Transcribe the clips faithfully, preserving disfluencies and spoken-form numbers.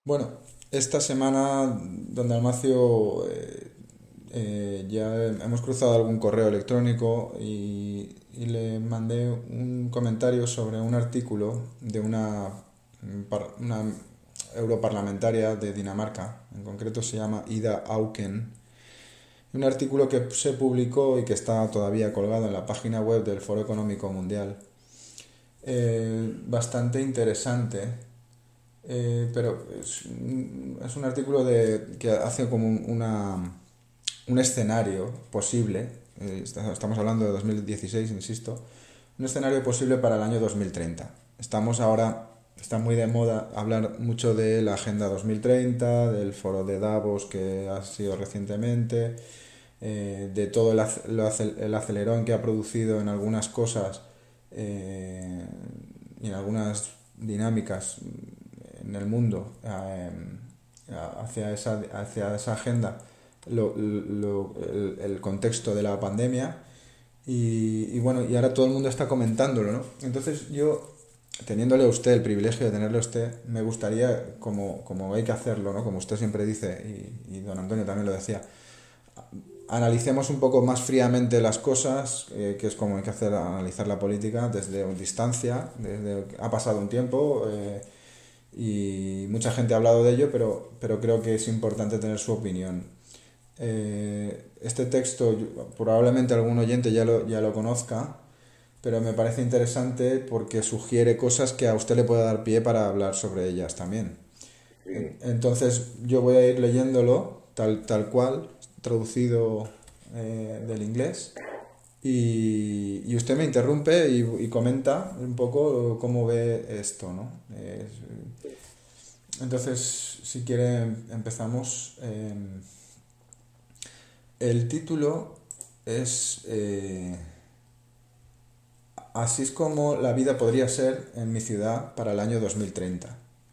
Bueno, esta semana, don Dalmacio, eh, eh, ya hemos cruzado algún correo electrónico y, y le mandé un comentario sobre un artículo de una, par- una europarlamentaria de Dinamarca, en concreto se llama Ida Auken, un artículo que se publicó y que está todavía colgado en la página web del Foro Económico Mundial. Eh, bastante interesante, eh, pero es, un- es un artículo de, que hace como un- una, un escenario posible, eh, está- estamos hablando de dos mil dieciséis, insisto, un escenario posible para el año dos mil treinta. Estamos ahora, está muy de moda hablar mucho de la Agenda dos mil treinta, del foro de Davos que ha sido recientemente, eh, de todo el, ac- lo acel- el acelerón que ha producido en algunas cosas eh, y en algunas dinámicas en el mundo eh, hacia esa, hacia esa agenda, lo- lo- el, el contexto de la pandemia y, y bueno, y ahora todo el mundo está comentándolo, ¿no? Entonces yo, teniéndole a usted el privilegio de tenerle a usted, me gustaría, como, como hay que hacerlo, ¿no? Como usted siempre dice, y, y don Antonio también lo decía, analicemos un poco más fríamente las cosas, eh, que es como hay que hacer, analizar la política desde distancia, desde ha pasado un tiempo eh, y mucha gente ha hablado de ello, pero, pero creo que es importante tener su opinión. Eh, este texto probablemente algún oyente ya lo, ya lo conozca, pero me parece interesante porque sugiere cosas que a usted le puede dar pie para hablar sobre ellas también. En- Sí, Entonces yo voy a ir leyéndolo tal, tal cual, traducido eh, del inglés, y, y usted me interrumpe y, y comenta un poco cómo ve esto, ¿no? Eh, entonces, si quiere, empezamos. Eh, el título es eh, Así es como la vida podría ser en mi ciudad para el año dos mil treinta.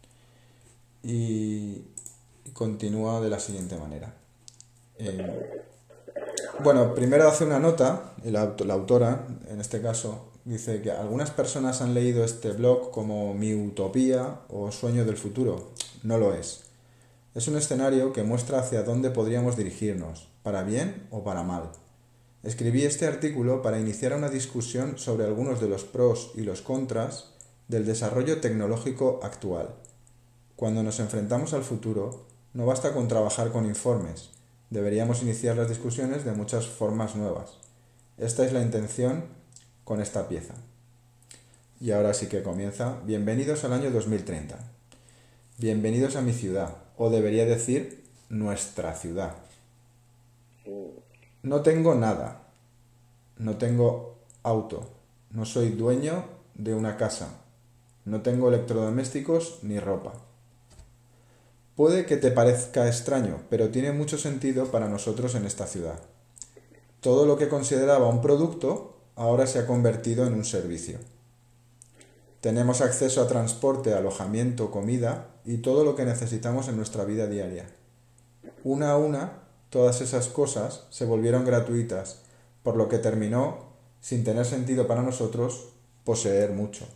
Y continúa de la siguiente manera. Eh, Bueno, primero hace una nota, la, aut- la autora, en este caso, dice que algunas personas han leído este blog como mi utopía o sueño del futuro. No lo es. Es un escenario que muestra hacia dónde podríamos dirigirnos, para bien o para mal. Escribí este artículo para iniciar una discusión sobre algunos de los pros y los contras del desarrollo tecnológico actual. Cuando nos enfrentamos al futuro, no basta con trabajar con informes. Deberíamos iniciar las discusiones de muchas formas nuevas. Esta es la intención con esta pieza. Y ahora sí que comienza. Bienvenidos al año dos mil treinta. Bienvenidos a mi ciudad, o debería decir nuestra ciudad. mm, No tengo nada. No tengo auto. No soy dueño de una casa. No tengo electrodomésticos ni ropa. Puede que te parezca extraño, pero tiene mucho sentido para nosotros en esta ciudad. Todo lo que consideraba un producto ahora se ha convertido en un servicio. Tenemos acceso a transporte, alojamiento, comida y todo lo que necesitamos en nuestra vida diaria. Una a una, todas esas cosas se volvieron gratuitas, por lo que terminó, sin tener sentido para nosotros, poseer mucho.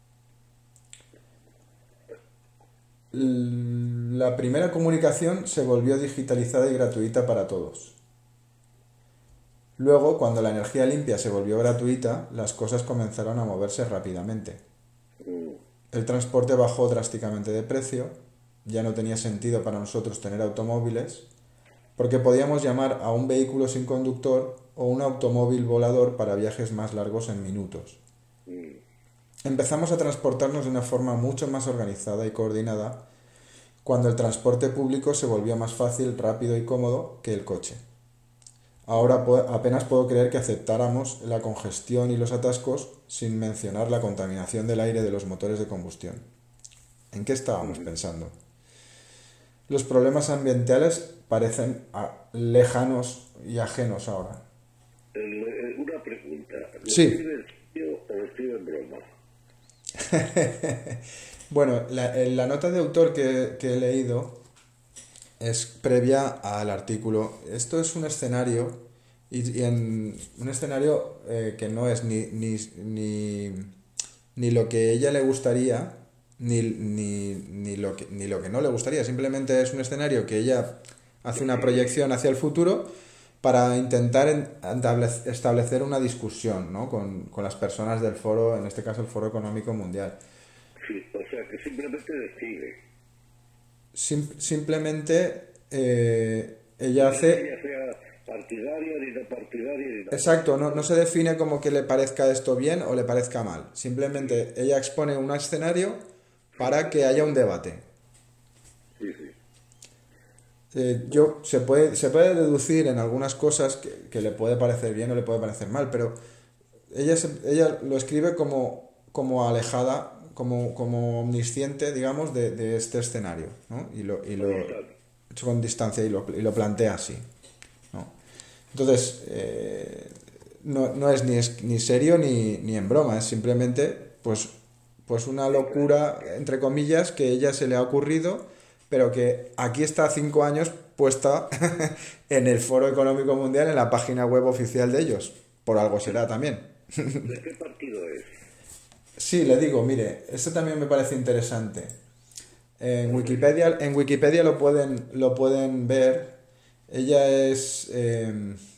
La primera comunicación se volvió digitalizada y gratuita para todos. Luego, cuando la energía limpia se volvió gratuita, las cosas comenzaron a moverse rápidamente. mm, El transporte bajó drásticamente de precio, ya no tenía sentido para nosotros tener automóviles, porque podíamos llamar a un vehículo sin conductor o un automóvil volador para viajes más largos en minutos. mm. Empezamos a transportarnos de una forma mucho más organizada y coordinada cuando el transporte público se volvió más fácil, rápido y cómodo que el coche. Ahora apenas puedo creer que aceptáramos la congestión y los atascos sin mencionar la contaminación del aire de los motores de combustión. ¿En qué estábamos pensando? Los problemas ambientales parecen ah, lejanos y ajenos ahora. El- el- una pregunta. ¿Lo Sí, escribe en serio o escribe en broma? bueno, la, en la nota de autor que, que he leído es previa al artículo. Esto es un escenario y, y en un escenario eh, que no es ni, ni, ni, ni lo que ella le gustaría, ni, ni, ni, lo que, ni lo que no le gustaría. Simplemente es un escenario que ella hace una proyección hacia el futuro para intentar establecer una discusión, ¿no? con, con las personas del foro, en este caso el Foro Económico Mundial. Sí, o sea, que simplemente decide. Sim, simplemente eh, ella hace... Ya sea partidaria ni no partidaria ni nada. Exacto, no, no se define como que le parezca esto bien o le parezca mal. Simplemente ella expone un escenario para que haya un debate. Sí, sí. Eh, yo se puede, se puede deducir en algunas cosas que, que le puede parecer bien o le puede parecer mal, pero ella, se, ella lo escribe como, como alejada, como, como omnisciente, digamos, de, de este escenario, ¿no? Y lo, y lo con distancia y lo, y lo plantea así, ¿no? Entonces, eh, no, no es ni, es ni serio ni, ni en broma, es simplemente pues, pues una locura, entre comillas, que a ella se le ha ocurrido, pero que aquí está cinco años puesta en el Foro Económico Mundial, en la página web oficial de ellos. Por algo será también. ¿De qué partido es? Sí, le digo, mire, esto también me parece interesante. En Wikipedia, en Wikipedia lo pueden, lo pueden ver. Ella es eh,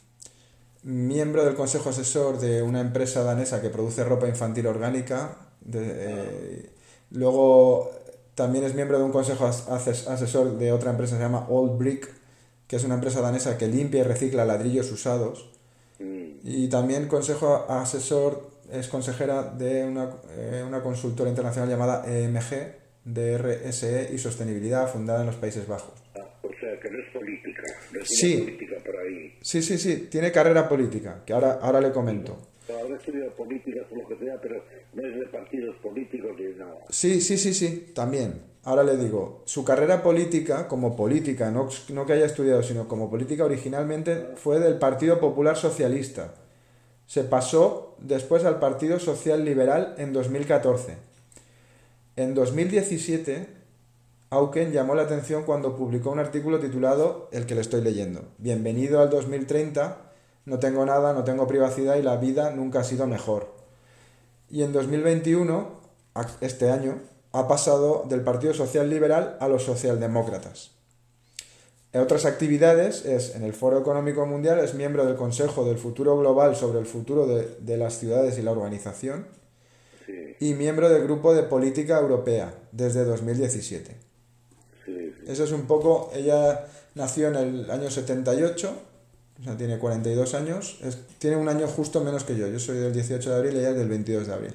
miembro del consejo asesor de una empresa danesa que produce ropa infantil orgánica. De, eh, luego también es miembro de un consejo asesor de otra empresa que se llama Old Brick, que es una empresa danesa que limpia y recicla ladrillos usados. Y también consejo asesor, es consejera de una, eh, una consultora internacional llamada E M G, D R S E y Sostenibilidad, fundada en los Países Bajos. Ah, o sea, que no es política, no es Sí. una política por ahí. Sí, sí, sí, tiene carrera política, que ahora, ahora le comento. Habrá estudiado política o lo que sea, pero no es de partidos políticos ni nada. Sí, sí, sí, sí, también. Ahora le digo, su carrera política, como política, no, no que haya estudiado, sino como política, originalmente fue del Partido Popular Socialista. Se pasó después al Partido Social Liberal en dos mil catorce. En dos mil diecisiete, Auken llamó la atención cuando publicó un artículo titulado, el que le estoy leyendo, Bienvenido al dos mil treinta, no tengo nada, no tengo privacidad y la vida nunca ha sido mejor. Y en dos mil veintiuno, este año, ha pasado del Partido Social Liberal a los socialdemócratas. En otras actividades es, en el Foro Económico Mundial, es miembro del Consejo del Futuro Global sobre el futuro de, de las ciudades y la urbanización, Sí, y miembro del Grupo de Política Europea desde dos mil diecisiete. sí, sí. Eso es un poco, ella nació en el año setenta y ocho, o sea, tiene cuarenta y dos años, es, tiene un año justo menos que yo, yo soy del dieciocho de abril y ella es del veintidós de abril.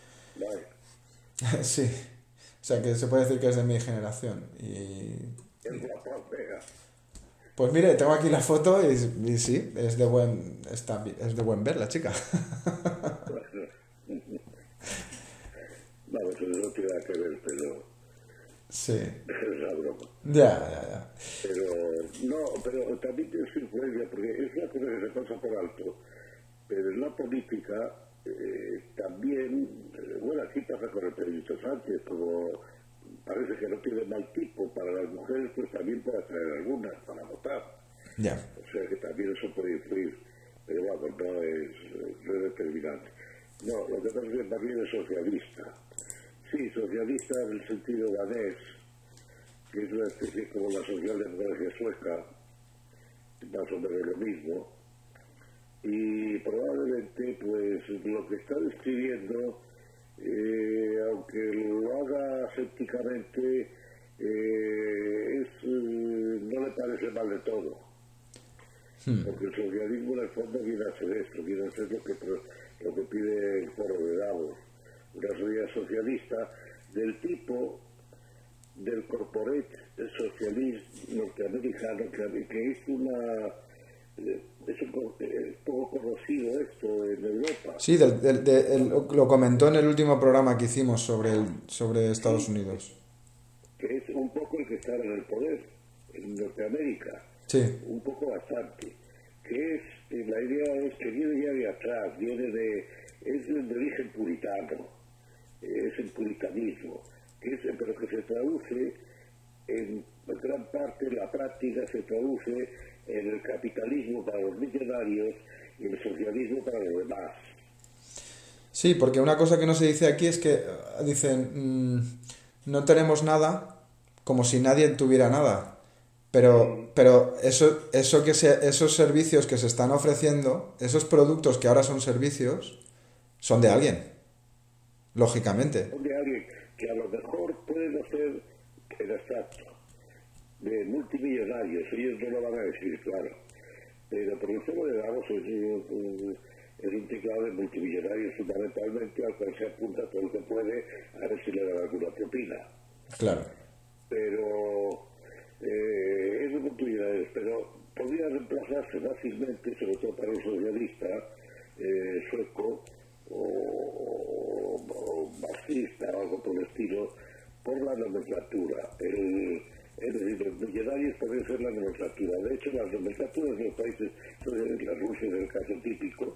Vale. Sí, o sea que se puede decir que es de mi generación. Y Es guapa, pega. pues mire, tengo aquí la foto y, y sí, es de buen está, es de buen ver la chica. Vamos, eso no tiene nada que ver, pero Sí, es la broma. ya, ya, ya. Pero, no, pero también tiene su influencia, porque es una cosa que se pasa por alto. Pero en la política eh, también, eh, bueno, aquí pasa con el Pedrito Sánchez, como parece que no tiene mal tipo para las mujeres, pues también puede traer algunas para votar. Ya. O sea que también eso puede influir, pero bueno, no es, no es determinante. No, lo que pasa es que también es socialista. Sí, socialista en el sentido danés, que es una especie como la socialdemocracia sueca, más o menos lo mismo. Y probablemente, pues, lo que está describiendo, eh, aunque lo haga escépticamente, eh, es, eh, no le parece mal de todo. Hmm. Porque el socialismo en el fondo viene a ser esto, viene a ser lo que, lo que pide el Foro de Davos, una sociedad socialista del tipo del corporate socialismo norteamericano, que, que es una... es un, eh, poco conocido esto en Europa. Sí, del, del, de, el, lo comentó en el último programa que hicimos sobre, el, sobre Estados sí, Unidos. Que es un poco el que está en el poder, en Norteamérica. Sí. Un poco bastante. Que es, la idea es que viene ya de atrás, viene de, es de origen puritano, es el puritanismo, que es, pero que se traduce en gran parte, en la práctica se traduce en el capitalismo para los millonarios y el socialismo para los demás. Sí, porque una cosa que no se dice aquí es que dicen, mmm, no tenemos nada como si nadie tuviera nada. Pero, pero eso, eso que se, esos servicios que se están ofreciendo, esos productos que ahora son servicios, son de alguien, lógicamente. Son de alguien que a lo mejor puede no ser el abstracto, de multimillonarios, ellos no lo van a decir, claro. Pero por el tema de Davos es, es, es un teclado de multimillonarios fundamentalmente al cual se apunta todo lo que puede a ver si le dan alguna propina. Claro. Pero eh, es de multimillonarios, pero podría reemplazarse fácilmente, sobre todo para un socialista eh, sueco o, o marxista o algo por el estilo, por la nomenclatura. El, es decir, los millonarios pueden ser la nomenclatura. De hecho, las nomenclaturas de los países, la Rusia es el caso típico,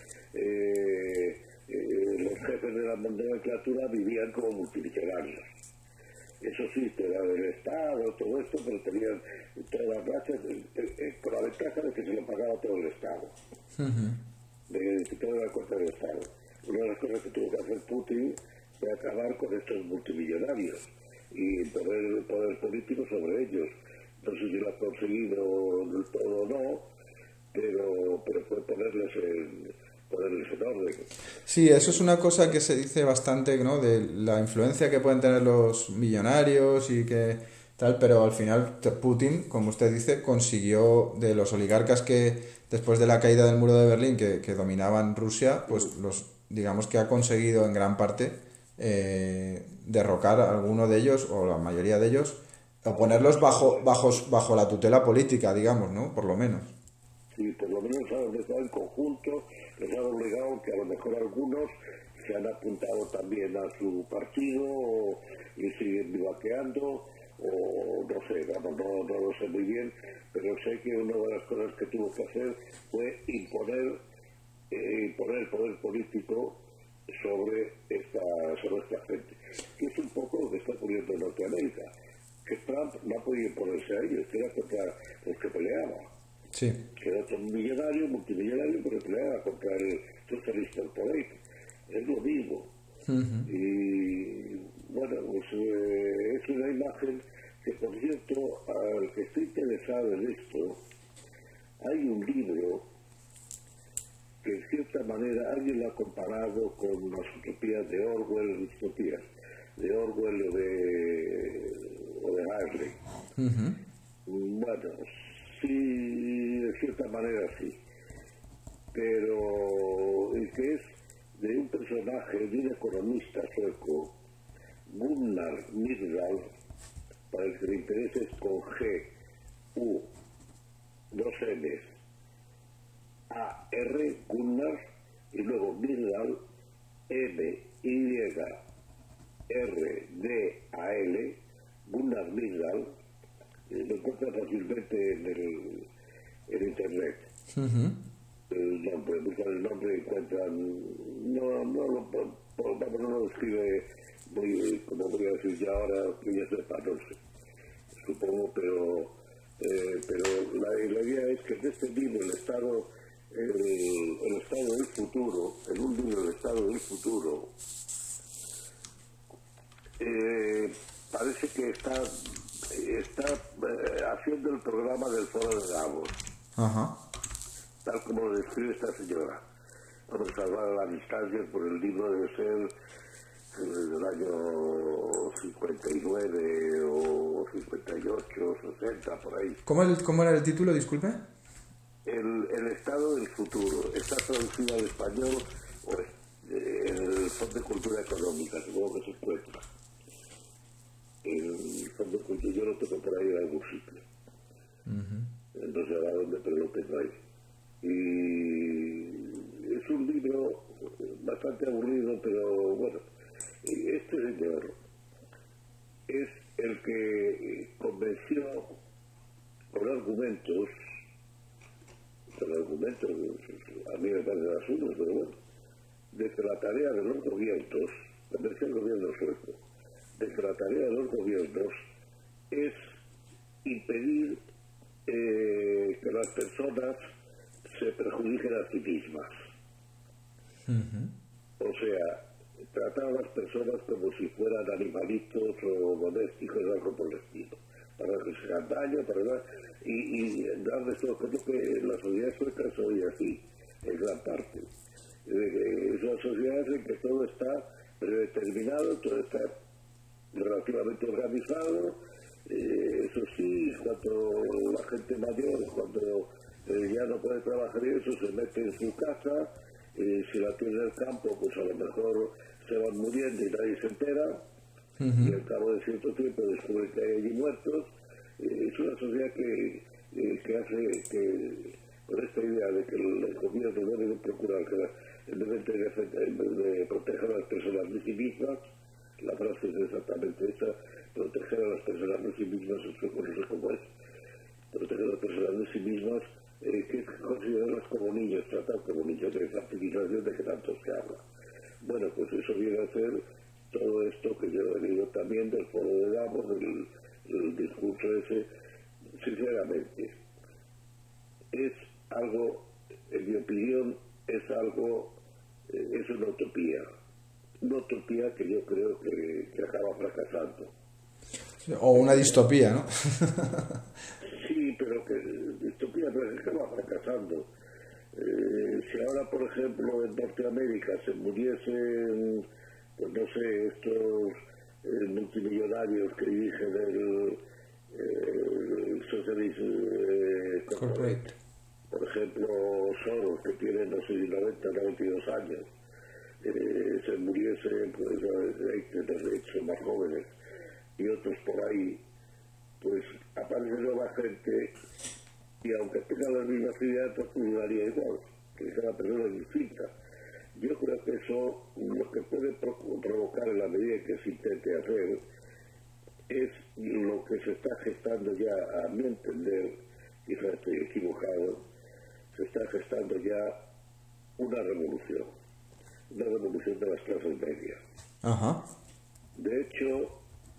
eh, eh, los jefes de la nomenclatura vivían como multimillonarios. Eso sí, te da del Estado, todo esto, pero tenían todas las rachas, eh, eh, con la ventaja de que se lo pagaba todo el Estado. Uh-huh. De que todo era cuenta del Estado. Una de las cosas que tuvo que hacer Putin fue acabar con estos multimillonarios y poner el poder político sobre ellos. No sé si lo ha conseguido del todo o no, pero, pero fue ponerles en, ponerles en orden. Sí, eso es una cosa que se dice bastante, ¿no? De la influencia que pueden tener los millonarios y que tal, pero al final Putin, como usted dice, consiguió de los oligarcas que después de la caída del muro de Berlín que, que dominaban Rusia, pues los digamos que ha conseguido en gran parte eh, derrocar a alguno de ellos o la mayoría de ellos o ponerlos bajo bajo bajo la tutela política, digamos, ¿no? Por lo menos. Sí, por lo menos han estado en conjunto, les han obligado que a lo mejor algunos se han apuntado también a su partido o, y siguen vivaqueando o no sé, vamos, no, no lo sé muy bien, pero sé que una de las cosas que tuvo que hacer fue imponer eh, imponer el poder político sobre esta, sobre esta gente, que es un poco lo que está ocurriendo en Norteamérica, que Trump no ha podido imponerse a ellos, que era contra los que peleaba. Sí. Que era otro millonario, multimillonario, pero peleaba contra el socialista del poder. Es lo mismo. Uh-huh. Y bueno, pues eh, es una imagen que, por cierto, al que esté interesado en esto, hay un libro que en cierta manera alguien lo ha comparado con las utopías de Orwell, utopías de Orwell o de, o de Huxley. Uh-huh. Bueno, sí, de cierta manera sí, pero el que es de un personaje, de un economista sueco, Gunnar Myrdal, para el que le interese es con G, U, dos M's, A, R, Gunnar, y luego Myrdal, M, Y, R, D, A, L, Gunnar Myrdal. Lo encuentran fácilmente en el en internet. Uh-huh. El nombre, buscan el nombre y encuentran, no, no lo, por, por, no lo escribe muy, como voy a decir ya ahora, que ya sepa, no sé, supongo, pero eh, pero la, la idea es que en este libro, el estado el, el estado del futuro, en un libro del estado del futuro, eh, parece que está está eh, haciendo el programa del foro de Davos. Ajá. Tal como lo describe esta señora. Vamos a salvar las distancias por el libro debe ser eh, del año cincuenta y nueve o cincuenta y ocho, sesenta, por ahí. ¿Cómo, el, cómo era el título, disculpe? El, el estado del futuro. Está traducido al español o eh, en el Fondo de Cultura Económica, supongo que se encuentra. El Fondo de Cultura, yo lo tengo por ahí en algún sitio. Uh-huh. No sé a dónde, pero lo tengo ahí. Y es un libro bastante aburrido, pero bueno, este señor es el que convenció con argumentos, con argumentos, a mí me parecen absurdos, pero bueno, de que la tarea de los gobiernos, convenció al gobierno sueco, de que la tarea de los gobiernos es impedir eh, que las personas se perjudiquen a sí mismas. Uh-huh. O sea, tratar a las personas como si fueran animalitos o domésticos o algo por el estilo, para que se hagan daño, para y, y darles todo. Creo que la sociedad sueca soy así, en gran parte. Es una sociedad en que todo está predeterminado, todo está relativamente organizado. Eh, eso sí, cuando la gente mayor, cuando eh, ya no puede trabajar y eso, se mete en su casa. Eh, si la tiene en el campo, pues a lo mejor se van muriendo y nadie se entera. Uh-huh. Y al cabo de cierto tiempo descubre que hay allí muertos. Eh, es una sociedad que, eh, que hace que, con esta idea de que el, el gobierno debe de procurar que la, en vez de, de, de proteger a las personas de sí mismas, la frase es exactamente esa: proteger a las personas de sí mismas, eso no sé cómo es, proteger a las personas de sí mismas, eh, que considerarlas como niños, tratar como niños, de infantilización de que tanto se habla. Bueno, pues eso viene a ser todo esto que yo he venido también del foro de Davos, del, del discurso ese. Sinceramente, es algo, en mi opinión, es algo, eh, es una utopía. Una utopía que yo creo que, que acaba fracasando. O una distopía, ¿no? Sí, pero que distopía, pero que acaba fracasando. Eh, si ahora, por ejemplo, en Norteamérica se muriesen, pues no sé, estos eh, multimillonarios que dirigen el, eh, el Socialist eh, Corporate, por ejemplo, Soros, que tiene, no sé, noventa, noventa y dos años, eh, se muriesen, pues, de hecho, más jóvenes, y otros por ahí, pues aparece nueva gente, y aunque tenga las mismas ideas, pues funcionaría igual, que cada persona es distinta. Yo creo que eso, lo que puede provocar en la medida que se intente hacer, es lo que se está gestando ya, a mi entender, quizás estoy equivocado, se está gestando ya una revolución, una revolución de las clases medias. Ajá. De hecho,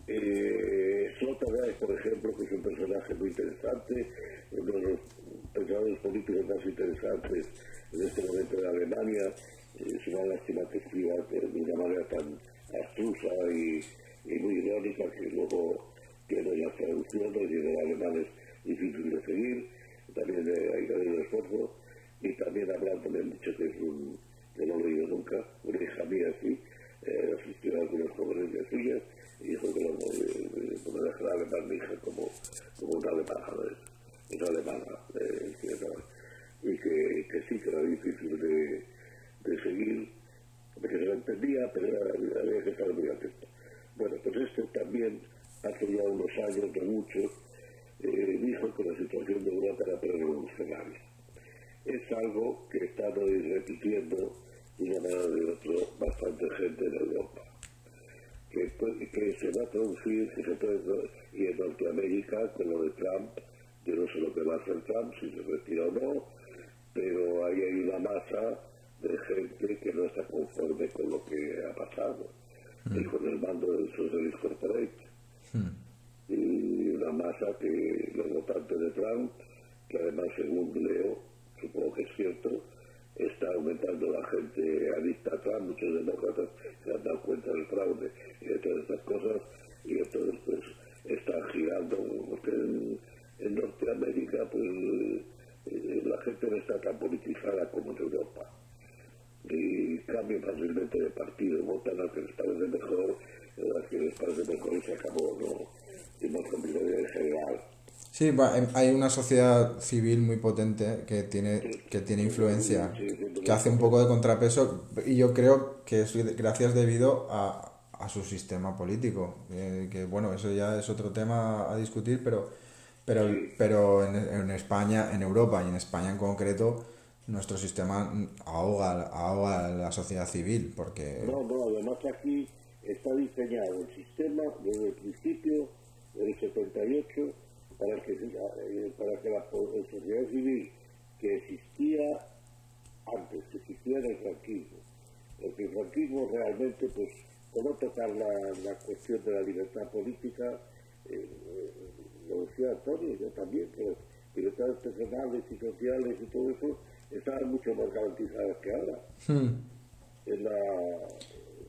eh, Sloterdijk, por ejemplo, que es un personaje muy interesante, uno de los pensadores políticos más interesantes en este momento de Alemania, eh, es una lástima que escriba de una manera tan abstrusa y, y muy irónica que luego tiene las traducciones y en el alemán es difícil de seguir, también eh, hay que hacer un esfuerzo, y también hablando, me han dicho que es un, que no lo he leído nunca, una hija mía sí, eh, asistió a algunas conferencias suyas y dijo que no me deja el alemán mi hija como, como una alemana, es una alemana, eh, y que, que sí que era difícil de, de seguir, porque se lo entendía, pero era, había que estar muy atento. Bueno, pues este también, hace ya unos años, no muchos, eh, dijo que la situación de Europa era revolucionaria. Es algo que están hoy repitiendo de una manera o de otra bastante gente en Europa. Que, que se va a traducir, que se puede, y en Norteamérica, con lo de Trump, yo no sé lo que va a hacer Trump, si se retira o no, pero ahí hay una masa de gente que no está conforme con lo que ha pasado, mm. y con el mando del Socialist Corporate. Mm. Y una masa que los votantes de Trump, que además, según leo, supongo que es cierto, está aumentando la gente adicta a Trump, muchos demócratas se han dado cuenta del fraude y de todas estas cosas, y entonces pues están girando, porque en, en Norteamérica pues eh, la gente no está tan politizada como en Europa, y cambian fácilmente de partido, votan al que les parece mejor, al que les parece mejor y se acabó, ¿no? Y más complicado en general. Sí, hay una sociedad civil muy potente que tiene que tiene influencia, que hace un poco de contrapeso, y yo creo que es gracias debido a, a su sistema político, eh, que bueno, eso ya es otro tema a discutir, pero pero pero en, en España, en Europa y en España en concreto, nuestro sistema ahoga, ahoga a la sociedad civil, porque... No, no, además aquí está diseñado el sistema desde el principio del setenta y ocho para que, para que la sociedad civil que existía antes, que existía en el franquismo, porque el franquismo realmente, pues, por no tocar la, la cuestión de la libertad política, eh, lo decía Antonio, yo también, que las libertades personales y sociales y todo eso estaban mucho más garantizadas que ahora. Hmm. En la,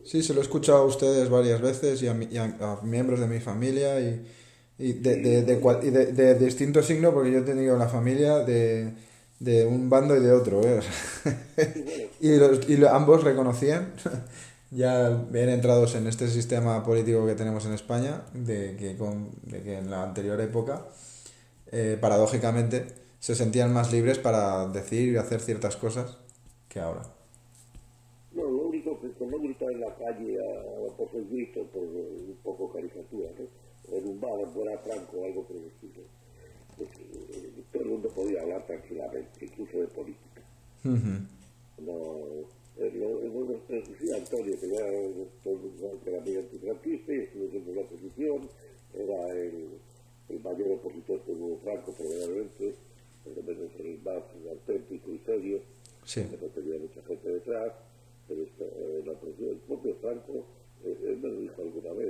Sí, se lo he escuchado a ustedes varias veces y a, mi- y a, a miembros de mi familia y, y de, de, Y de, bueno, cual- y de, de distinto signo porque yo he tenido la familia de, de un bando y de otro, ¿eh? y bueno, Y, los, y lo- ambos reconocían, ya bien entrados en este sistema político que tenemos en España, de que, con, de que en la anterior época, eh, paradójicamente, se sentían más libres para decir y hacer ciertas cosas que ahora. no, lo único que con no gritar en la calle a, a por el grito, por eh, un poco caricatura, ¿no? En un bar, fuera Franco o algo por el estilo. Pues, eh, todo el mundo podía hablar tranquilamente, incluso de política. Ujú. No, eh, lo, lo, lo- eh, sí, Antonio, que ya todo el mundo sabe que era muy antifranquista y estuvo siempre en la oposición, era el, el mayor opositor que hubo Franco, probablemente, por lo menos el más auténtico y serio, Sí. porque no tenía mucha gente detrás, pero esta, eh, la oposición, el propio Franco, eh, él me lo dijo alguna vez,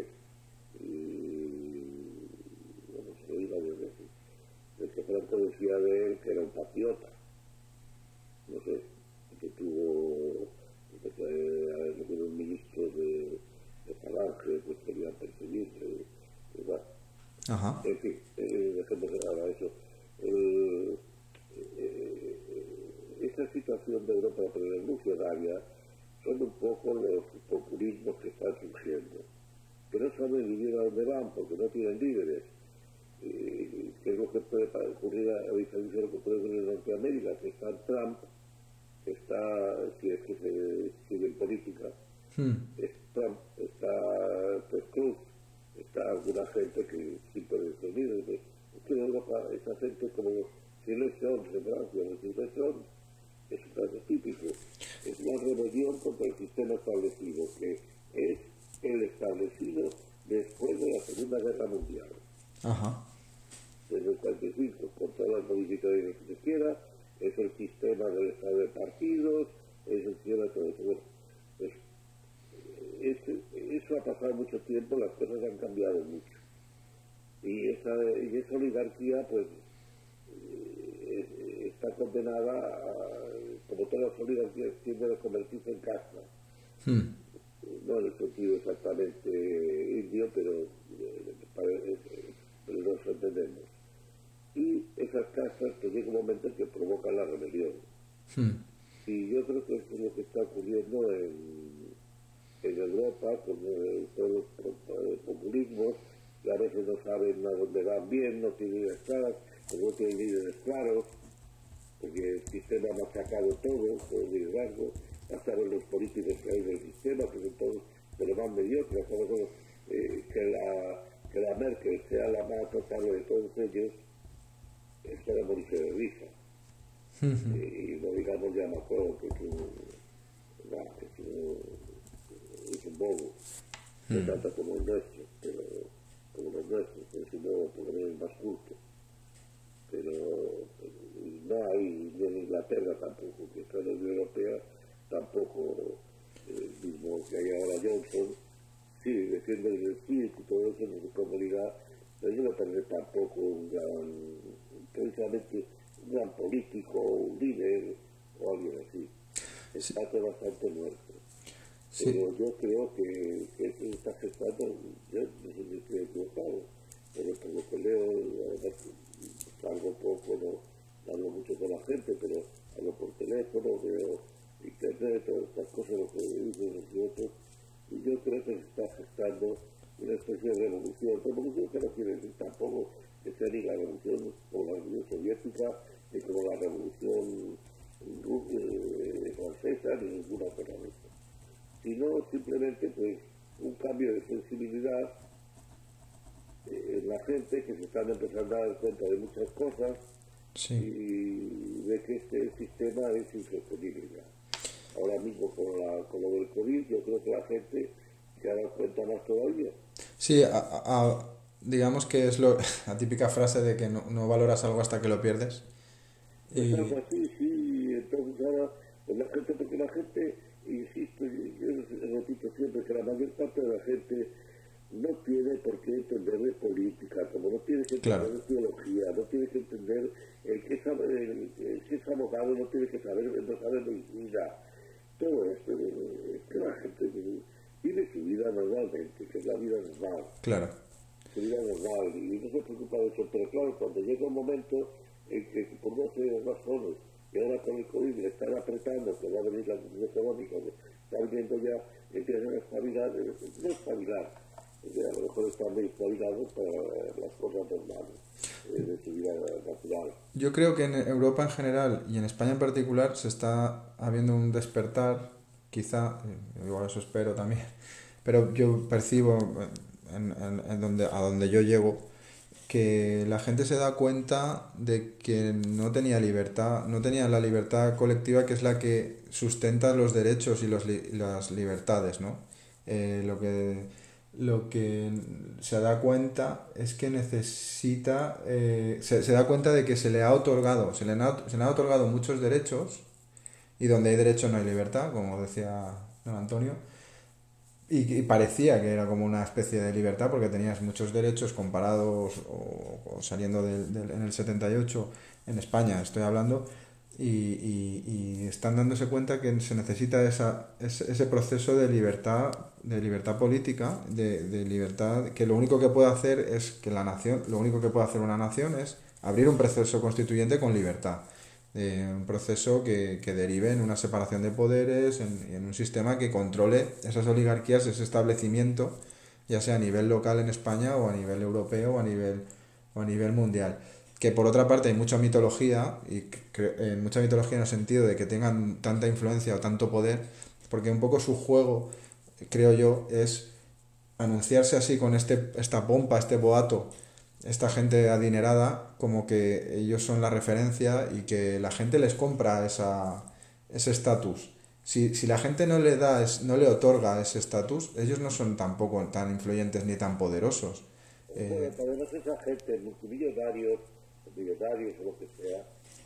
y bueno, se lo digo varias veces, de que Franco decía de él que era un patriota, no sé, que tuvo, que fue a ver, un ministro de, de Falange, pues quería perseguirle, y bueno, Ajá. en fin, eh, dejemos ahora eso. Eh, eh, esa situación de Europa revolucionaria son un poco los populismos que están surgiendo, que no saben vivir a dónde van porque no tienen líderes. Eh, que es lo que puede ocurrir a diferencia de lo que puede ocurrir en Norteamérica, que está Trump, está, si es que se sigue en política, Hmm. es Trump, está Ted Cruz, está alguna gente que sí puede ser líder. Es que en Europa esa gente como Gilles Jones en Francia, los Gilles Jones es un caso típico, es una rebelión contra el sistema establecido, que es el establecido después de la Segunda Guerra Mundial. Ajá. Desde el cuarenta y cinco, con todas las modificaciones que se quiera, es el sistema del estado de partidos, es el sistema de todo eso. Bueno, pues, es, eso ha pasado mucho tiempo, las cosas han cambiado mucho. Y esa, y esa oligarquía, pues, eh, está condenada a, como todas las oligarquías, tienden a convertirse en casta. Hmm. No en el sentido exactamente indio, pero, eh, para, eh, pero nos entendemos. Y esas casas pues llega un momento en que provocan la rebelión. Hmm. Y yo creo que eso es lo que está ocurriendo en, en Europa con eh, todos los eh, populismos, que a veces no saben a dónde van bien, no tienen ideas claras, no tienen líderes claros, porque el sistema ha machacado todo, todo el liderazgo, ya saben los políticos que hay del sistema, que son todos de lo más mediocres, eh, que, la, que la Merkel sea la más notable de todos ellos, es para morirse de risa. Hmm. Y, y no digamos ya Macron, que es un, nah, que es un, es un bobo, no tanto como el nuestro, pero como los nuestros, pero es un bobo por lo menos más culto. Pero, pero no hay, ni en Inglaterra tampoco, que está en la Unión Europea, tampoco el mismo que hay ahora Johnson, sí, defiende el espíritu y todo eso en su comunidad, pero yo me parece tampoco un gran, precisamente un gran político, un líder o alguien así. Está sí. Bastante muerto. Sí. Pero yo creo que, que eso está afectando, yo no sé si estoy equivocado, pero por lo que leo, además salgo poco, no hablo mucho con la gente, pero hablo por teléfono, veo internet, todas estas cosas, lo que dicen los y otros, y yo creo que se está afectando una especie de revolución, revolución que no quiere decir tampoco que sea ni la revolución como la revolución soviética, ni como la revolución eh, francesa, ni ninguna otra cosa, sino simplemente pues un cambio de sensibilidad eh, en la gente, que se están empezando a dar cuenta de muchas cosas, sí. Y de que este sistema es insostenible ya. Ahora mismo con, la, con lo del COVID, yo creo que la gente se ha dado cuenta más todavía. Sí, a, a, digamos que es lo, la típica frase de que no, no valoras algo hasta que lo pierdes. Y... Es algo así, sí, entonces ahora pues la gente, porque la gente, insisto, yo repito siempre que la mayor parte de la gente no tiene por qué entender de política, como no tiene que entender claro. de teología, no tiene que entender el que es, el, el que es abogado, no tiene que saber, no sabe medicina, todo esto, es que la gente vive vida normalmente, que es la vida normal. Claro. La vida normal, y no se preocupa de eso, pero claro, cuando llega un momento en que por no ser más jóvenes, y ahora con el COVID le están apretando, que va a venir la crisis económica, están viendo ya, empiezan a espabilar, no espabilar, a lo mejor están muy espabilados para las cosas normales eh, de su vida natural. Yo creo que en Europa en general y en España en particular se está habiendo un despertar, quizá, igual eso espero también, pero yo percibo en, en, en donde, a donde yo llego, que la gente se da cuenta de que no tenía libertad, no tenía la libertad colectiva que es la que sustenta los derechos y los, li- las libertades, ¿no? Eh, lo que, lo que se da cuenta es que necesita, eh, se, se da cuenta de que se le ha otorgado, se le han, se le han otorgado muchos derechos y donde hay derecho no hay libertad, como decía don Antonio, y, y parecía que era como una especie de libertad porque tenías muchos derechos comparados o, o saliendo del, del- en el setenta y ocho en España, estoy hablando, y, y- y están dándose cuenta que se necesita esa, ese, ese proceso de libertad, de libertad política, de, de libertad, que lo único que puede hacer es que la nación, lo único que puede hacer una nación es abrir un proceso constituyente con libertad, eh, un proceso que, que derive en una separación de poderes, en, en un sistema que controle esas oligarquías, ese establecimiento, ya sea a nivel local en España o a nivel europeo o a nivel, o a nivel mundial. Que por otra parte hay mucha mitología, y cre- eh, mucha mitología en el sentido de que tengan tanta influencia o tanto poder, porque un poco su juego, creo yo, es anunciarse así con este, esta pompa, este boato, esta gente adinerada, como que ellos son la referencia y que la gente les compra esa, ese estatus. Si, si la gente no le da, es- no le otorga ese estatus, ellos no son tampoco tan influyentes ni tan poderosos. Bueno, Eh, además esa gente, multimillonarios, millonarios o lo que sea,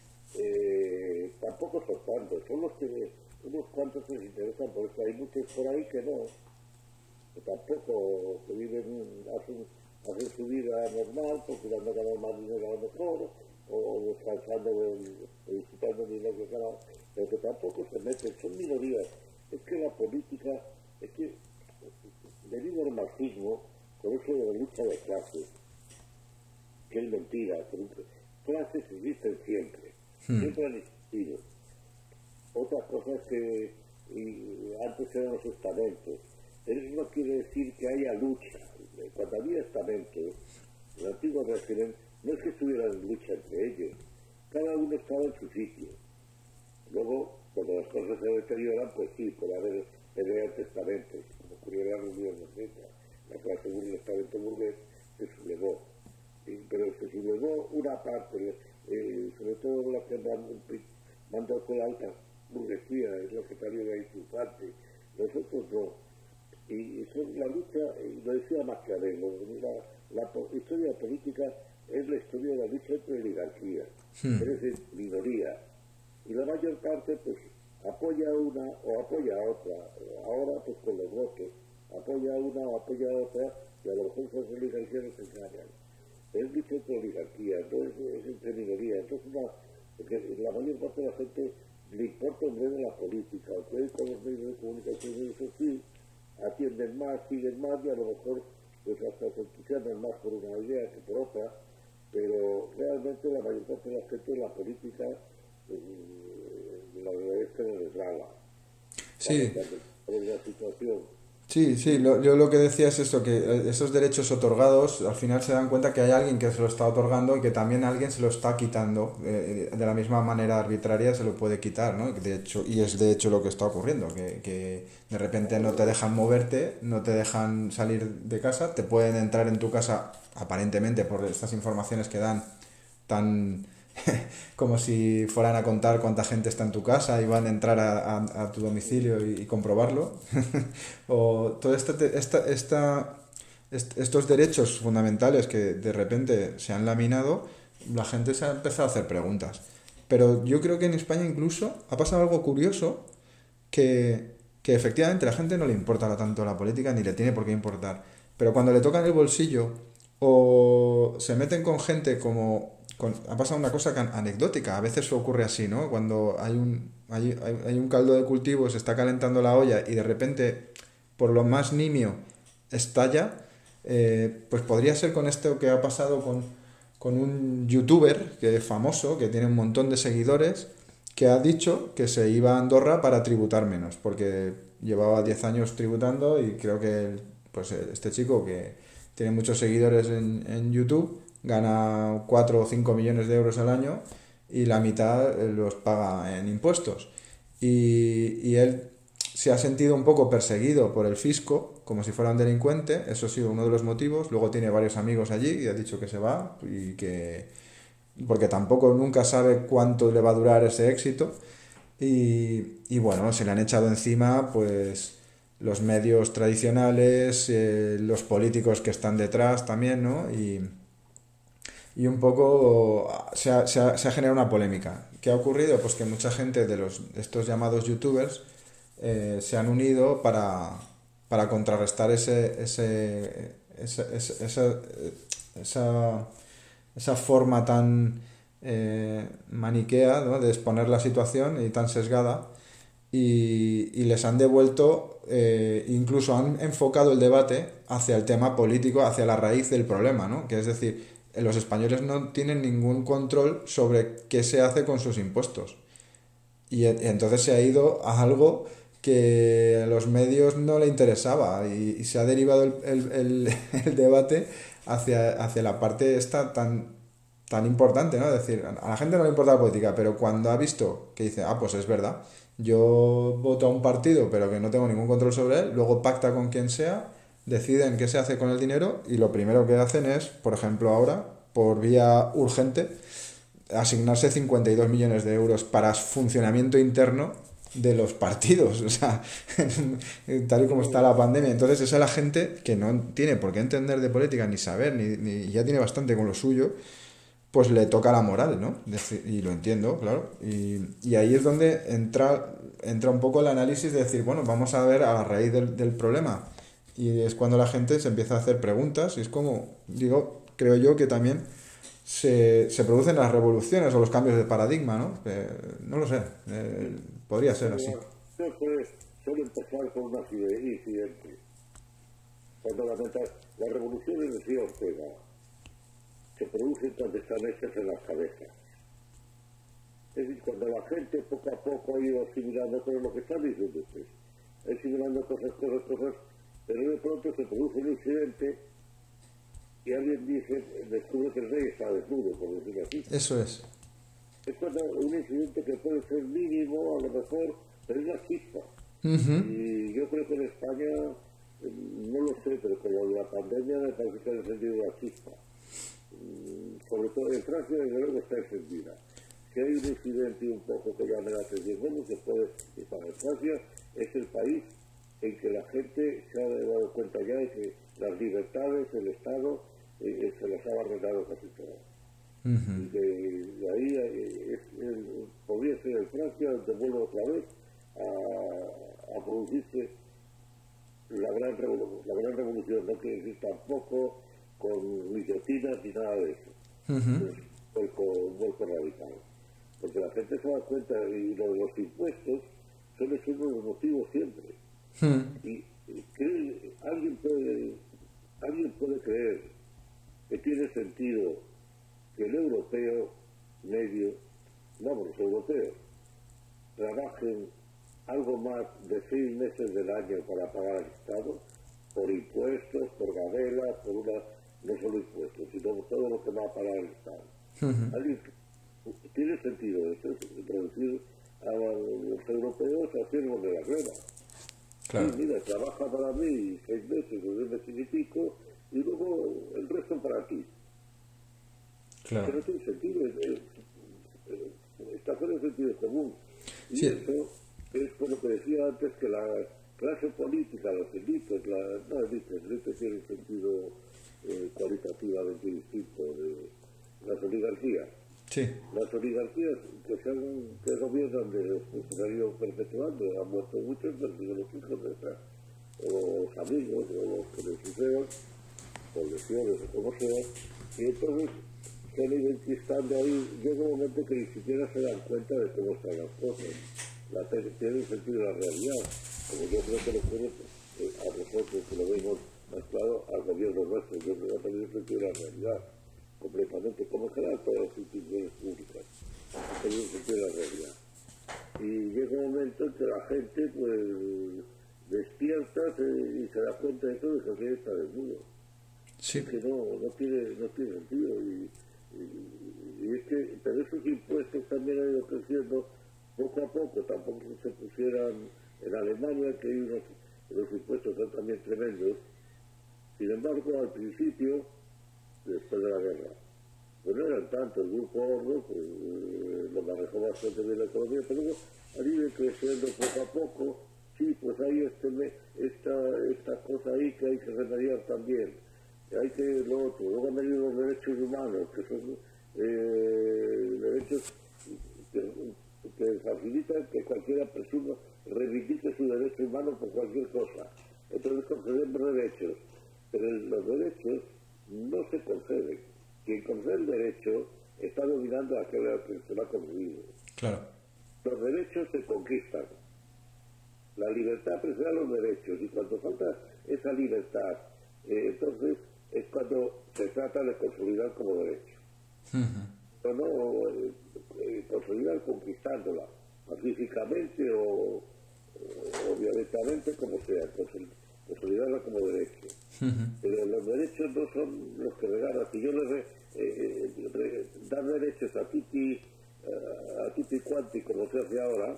eh, tampoco son tantos, son los que unos cuantos les interesan, por eso hay muchos por ahí que no, que tampoco que viven, hacen, hacen su vida normal porque van a ganar más dinero a lo mejor, o descansando del- o disfrutando del dinero que ganan, pero que tampoco se meten, son minorías. Es que la política, es que debido al marxismo, con eso de la lucha de clases, que es mentira, que clases existen siempre, siempre han existido. Otras cosas que y, antes eran los estamentos. Eso no quiere decir que haya lucha. Cuando había estamentos, el antiguo régimen, no es que estuvieran en lucha entre ellos, cada uno estaba en su sitio. Luego, cuando las cosas se deterioran, pues sí, puede haber peleas de estamentos, como ocurrió en la Unión Europea. La clase según el estamento burgués se sublevó. Y- pero se sublevó una parte, eh, sobre todo la que mandó, mandó con la alta burguesía, es lo que salió de ahí su parte. Nosotros no. Y eso es la lucha, y lo decía Maquiavelo, la, la po- historia política es la historia de la lucha entre oligarquías, es decir, minorías. Y la mayor parte, pues, apoya a una o apoya a otra. Ahora, pues, con los votos, apoya a una o apoya a otra, y a lo mejor esas oligarquías nos engañan. Es lucha entre oligarquías, no es, es entre minorías. Entonces, una, porque la mayor parte de la gente le importa en breve la política, aunque con los medios de comunicación y eso sí, atienden más, siguen más, y a lo mejor pues hasta se entusiasman más por una idea que por otra, pero realmente la mayor parte de la gente la política eh, la verdad es que no les gana. sí, Por la situación. sí, sí, lo- yo lo que decía es esto, que eh, esos derechos otorgados al final se dan cuenta que hay alguien que se lo está otorgando y que también alguien se lo está quitando, eh, de la misma manera arbitraria se lo puede quitar, ¿no? De hecho, y es de hecho lo que está ocurriendo, que, que de repente no te dejan moverte, no te dejan salir de casa, te pueden entrar en tu casa aparentemente por estas informaciones que dan tan como si fueran a contar cuánta gente está en tu casa y van a entrar a, a- a tu domicilio y, y comprobarlo. O todo este, te- esta, esta, est- estos derechos fundamentales que de repente se han laminado, la gente se ha empezado a hacer preguntas. Pero yo creo que en España incluso ha pasado algo curioso que, que efectivamente a la gente no le importa tanto la política ni le tiene por qué importar. Pero cuando le tocan el bolsillo o se meten con gente como... con- ha pasado una cosa can- anecdótica, a veces ocurre así, ¿no? Cuando hay un, hay, hay- hay un caldo de cultivo, se está calentando la olla y de repente por lo más nimio estalla, eh, pues podría ser con esto que ha pasado con, con un youtuber que es famoso, que tiene un montón de seguidores, que ha dicho que se iba a Andorra para tributar menos, porque llevaba diez años tributando y creo que pues este chico que tiene muchos seguidores en, en YouTube gana cuatro o cinco millones de euros al año y la mitad los paga en impuestos. Y, y él se ha sentido un poco perseguido por el fisco, como si fuera un delincuente, eso ha sido uno de los motivos. Luego tiene varios amigos allí y ha dicho que se va y que porque tampoco nunca sabe cuánto le va a durar ese éxito y, y bueno, se le han echado encima pues los medios tradicionales, eh, los políticos que están detrás también, ¿no? Y, y un poco se ha, se, ha, se ha generado una polémica. ¿Qué ha ocurrido? Pues que mucha gente de los de estos llamados youtubers eh, se han unido para, para contrarrestar ese, ese, esa, esa, esa, esa, esa forma tan eh, maniquea, ¿no?, de exponer la situación y tan sesgada. Y, y les han devuelto, eh, incluso han enfocado el debate hacia el tema político, hacia la raíz del problema, ¿no? Que es decir, los españoles no tienen ningún control sobre qué se hace con sus impuestos. Y entonces se ha ido a algo que a los medios no le interesaba y, y se ha derivado el, el, el, el debate hacia, hacia la parte esta tan, tan importante, ¿no? Es decir, a la gente no le importa la política, pero cuando ha visto que dice, ah, pues es verdad, yo voto a un partido pero que no tengo ningún control sobre él, luego pacta con quien sea, deciden qué se hace con el dinero y lo primero que hacen es, por ejemplo ahora, por vía urgente, asignarse cincuenta y dos millones de euros para funcionamiento interno de los partidos, o sea, tal y como está la pandemia. Entonces esa es la gente que no tiene por qué entender de política ni saber, ni, ni ya tiene bastante con lo suyo, pues le toca la moral, ¿no? Y lo entiendo, claro. Y, y ahí es donde entra, entra un poco el análisis de decir, bueno, vamos a ver a la raíz del, del problema. Y es cuando la gente se empieza a hacer preguntas y es como, digo, creo yo que también se, se producen las revoluciones o los cambios de paradigma, ¿no? Eh, no lo sé, eh, podría ser así. Yo suele empezar con un incidente. Cuando la, la revolución de Decía Ortega se producen cuando están hechas en las cabezas. Es decir, cuando la gente poco a poco ha ido asimilando todo lo que está diciendo usted, asimilando cosas, cosas, cosas, pero de pronto se produce un incidente y alguien dice, descubre que el rey está desnudo, por decirlo así. Eso es. Es cuando un incidente que puede ser mínimo, a lo mejor, pero es una chispa. Uh-huh. Y yo creo que en España, no lo sé, pero con lo de la pandemia me parece que ha encendido la chispa. Sobre todo en Francia, desde luego, está encendida. Si hay un incidente un poco que llame la atención, bueno, se puede participar. En Francia es el país en que la gente se ha dado cuenta ya de que las libertades, el Estado, eh, se las ha barrenado casi todas. Uh-huh. Y de, de ahí eh, es, el, podría ser en Francia donde vuelve otra vez a, a producirse la gran, revolu la gran revolución. No quiere decir tampoco con guillotinas ni nada de eso. Uh-huh. Es vuelco, vuelco radical. Porque la gente se da cuenta, y lo de los impuestos suele ser uno de los motivos siempre. Uh-huh. Y, y cree, alguien puede alguien puede creer que tiene sentido que el europeo medio, vamos, los europeos, trabajen algo más de seis meses del año para pagar al Estado, por impuestos, por gabelas, por una, no solo impuestos, sino todo lo que va a pagar el Estado. Uh-huh. ¿Alguien, tiene sentido eso? Introducir a los europeos a hacer moneda nueva. Claro. Sí, mira, trabaja para mí seis meses, dos meses y pico, y luego el resto para ti. Claro. Pero no tiene sentido, es, es, es, está fuera de sentido común. Y sí. Eso es por lo que decía antes, que la clase política, los élites, la, no élites, élites tiene un sentido eh, cualitativamente distinto de las oligarquías. Sí. Las oligarquías que, se han, que gobiernan de, pues, se han ido perpetuando, han muerto muchos, pero los hijos de esas, o los amigos, o los que les sucedan, o lesiones, o como sea, y entonces se han ido enquistando ahí. Llega un momento que ni siquiera se dan cuenta de cómo están las cosas. La tiene sentido la realidad, como yo creo que lo ocurre eh, a nosotros que lo vemos más claro, al gobierno nuestro, que no ha tenido sentido de la realidad, completamente, como en general todas las instituciones públicas, ha tenido sentido de la realidad. Y llega un momento en que la gente, pues, despierta se, y se da cuenta de todo, eso que está desnudo. Sí. Es que no, no, tiene, no tiene sentido. Y, y, y es que, pero esos impuestos también han ido creciendo poco a poco, tampoco se pusieran en Alemania, que hay unos, los impuestos son también tremendos. Sin embargo, al principio, después de la guerra, pues no eran tanto. El grupo Ordo pues, eh, lo manejó bastante bien la economía, pero luego han ido creciendo poco a poco. Sí, pues hay este, esta, esta cosa ahí que hay que remediar también. Hay que lo otro. Luego han venido los derechos humanos, que son eh, derechos que, que facilitan que cualquiera persona reivindique su derecho humano por cualquier cosa. Entonces concedemos derechos, pero los derechos no se conceden. Quien concede el derecho está dominando a aquel que se lo ha concedido. Claro. Los derechos se conquistan. La libertad precede a los derechos, y cuando falta esa libertad, eh, entonces es cuando se trata de consolidar como derecho. Uh-huh. Pero no eh, eh, consolidar conquistándola, pacíficamente o, o violentamente, como sea, consolidarla como derecho. Uh-huh. Pero los derechos no son los que regalan. Si yo le re, eh, re, dar derechos a tutti, uh, a tutti quanti, como se hace ahora,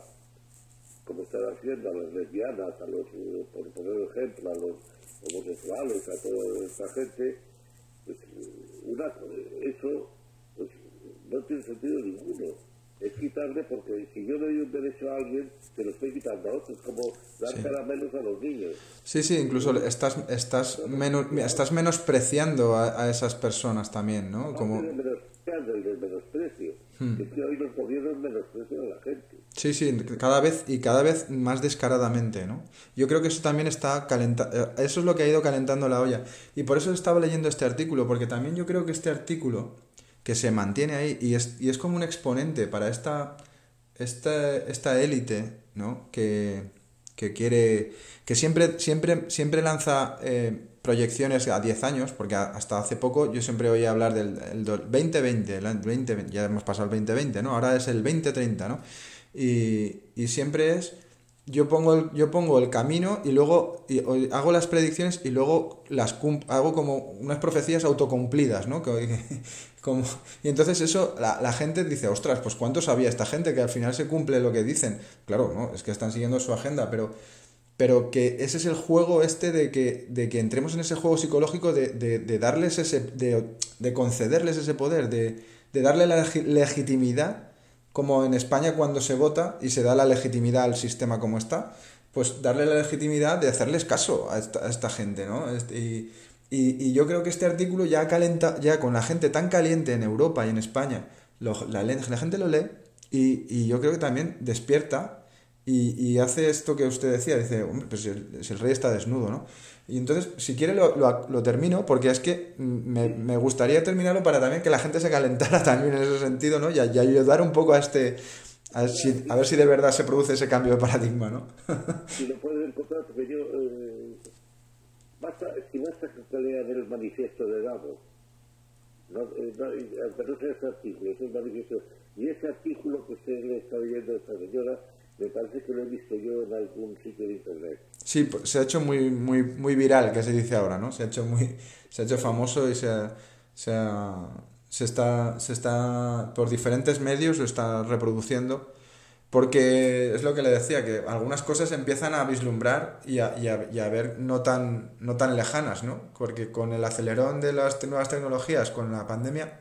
como están haciendo a las lesbianas, a los, por poner ejemplo, a los homosexuales, a toda esta gente, pues una, eso pues, no tiene sentido ninguno. Es quitarle, porque si yo le doy un derecho a alguien, se lo estoy quitando a otros, como dar sí. caramelos a los niños. Sí, sí, incluso estás estás, menos, estás menospreciando a, a esas personas también, ¿no? No, como... el menosprecio, el menosprecio. Hmm. Es que hoy los gobiernos menosprecian a la gente. Sí, sí, cada vez y cada vez más descaradamente, ¿no? Yo creo que eso también está calentando, eso es lo que ha ido calentando la olla. Y por eso estaba leyendo este artículo, porque también yo creo que este artículo, que se mantiene ahí, y es, y es como un exponente para esta, esta, esta élite, ¿no? Que, que quiere, que siempre, siempre, siempre lanza eh, proyecciones a diez años, porque hasta hace poco yo siempre oía hablar del el veinte veinte, el veinte veinte, ya hemos pasado el veinte veinte, ¿no? Ahora es el veinte treinta, ¿no? Y, y siempre es, yo pongo el, yo pongo el camino y luego y, hago las predicciones y luego las cum, hago como unas profecías autocumplidas, ¿no? Que, como, y entonces eso, la, la gente dice, ostras, pues ¿cuánto sabía esta gente que al final se cumple lo que dicen? Claro, ¿no? Es que están siguiendo su agenda, pero, pero que ese es el juego este de que, de que entremos en ese juego psicológico de, de, de darles ese, de, de concederles ese poder, de, de darle la legitimidad, como en España cuando se vota y se da la legitimidad al sistema como está, pues darle la legitimidad de hacerles caso a esta, a esta gente, ¿no? Y, y, y yo creo que este artículo ya calenta, ya con la gente tan caliente en Europa y en España, lo, la, la gente lo lee y, y yo creo que también despierta y, y hace esto que usted decía, dice, hombre, pues si el, si el rey está desnudo, ¿no? Y entonces, si quiere lo, lo, lo termino, porque es que me, me gustaría terminarlo para también que la gente se calentara también en ese sentido, ¿no? Y, y ayudar un poco a este, a ver, si, a ver si de verdad se produce ese cambio de paradigma, ¿no? Si lo puedes encontrar, porque yo, eh, basta, si basta que lean el manifiesto de Davos, no, eh, no, aunque no sea ese artículo, es el manifiesto, y ese artículo que usted le está leyendo a esta señora, me parece que lo he visto yo en algún sitio de internet. Sí, se ha hecho muy muy muy viral, que se dice ahora, ¿no? Se ha hecho muy se ha hecho famoso y se ha, se, ha, se está se está por diferentes medios lo está reproduciendo, porque es lo que le decía, que algunas cosas empiezan a vislumbrar y a, y a, y a ver no tan no tan lejanas, ¿no? Porque con el acelerón de las nuevas tecnologías, con la pandemia,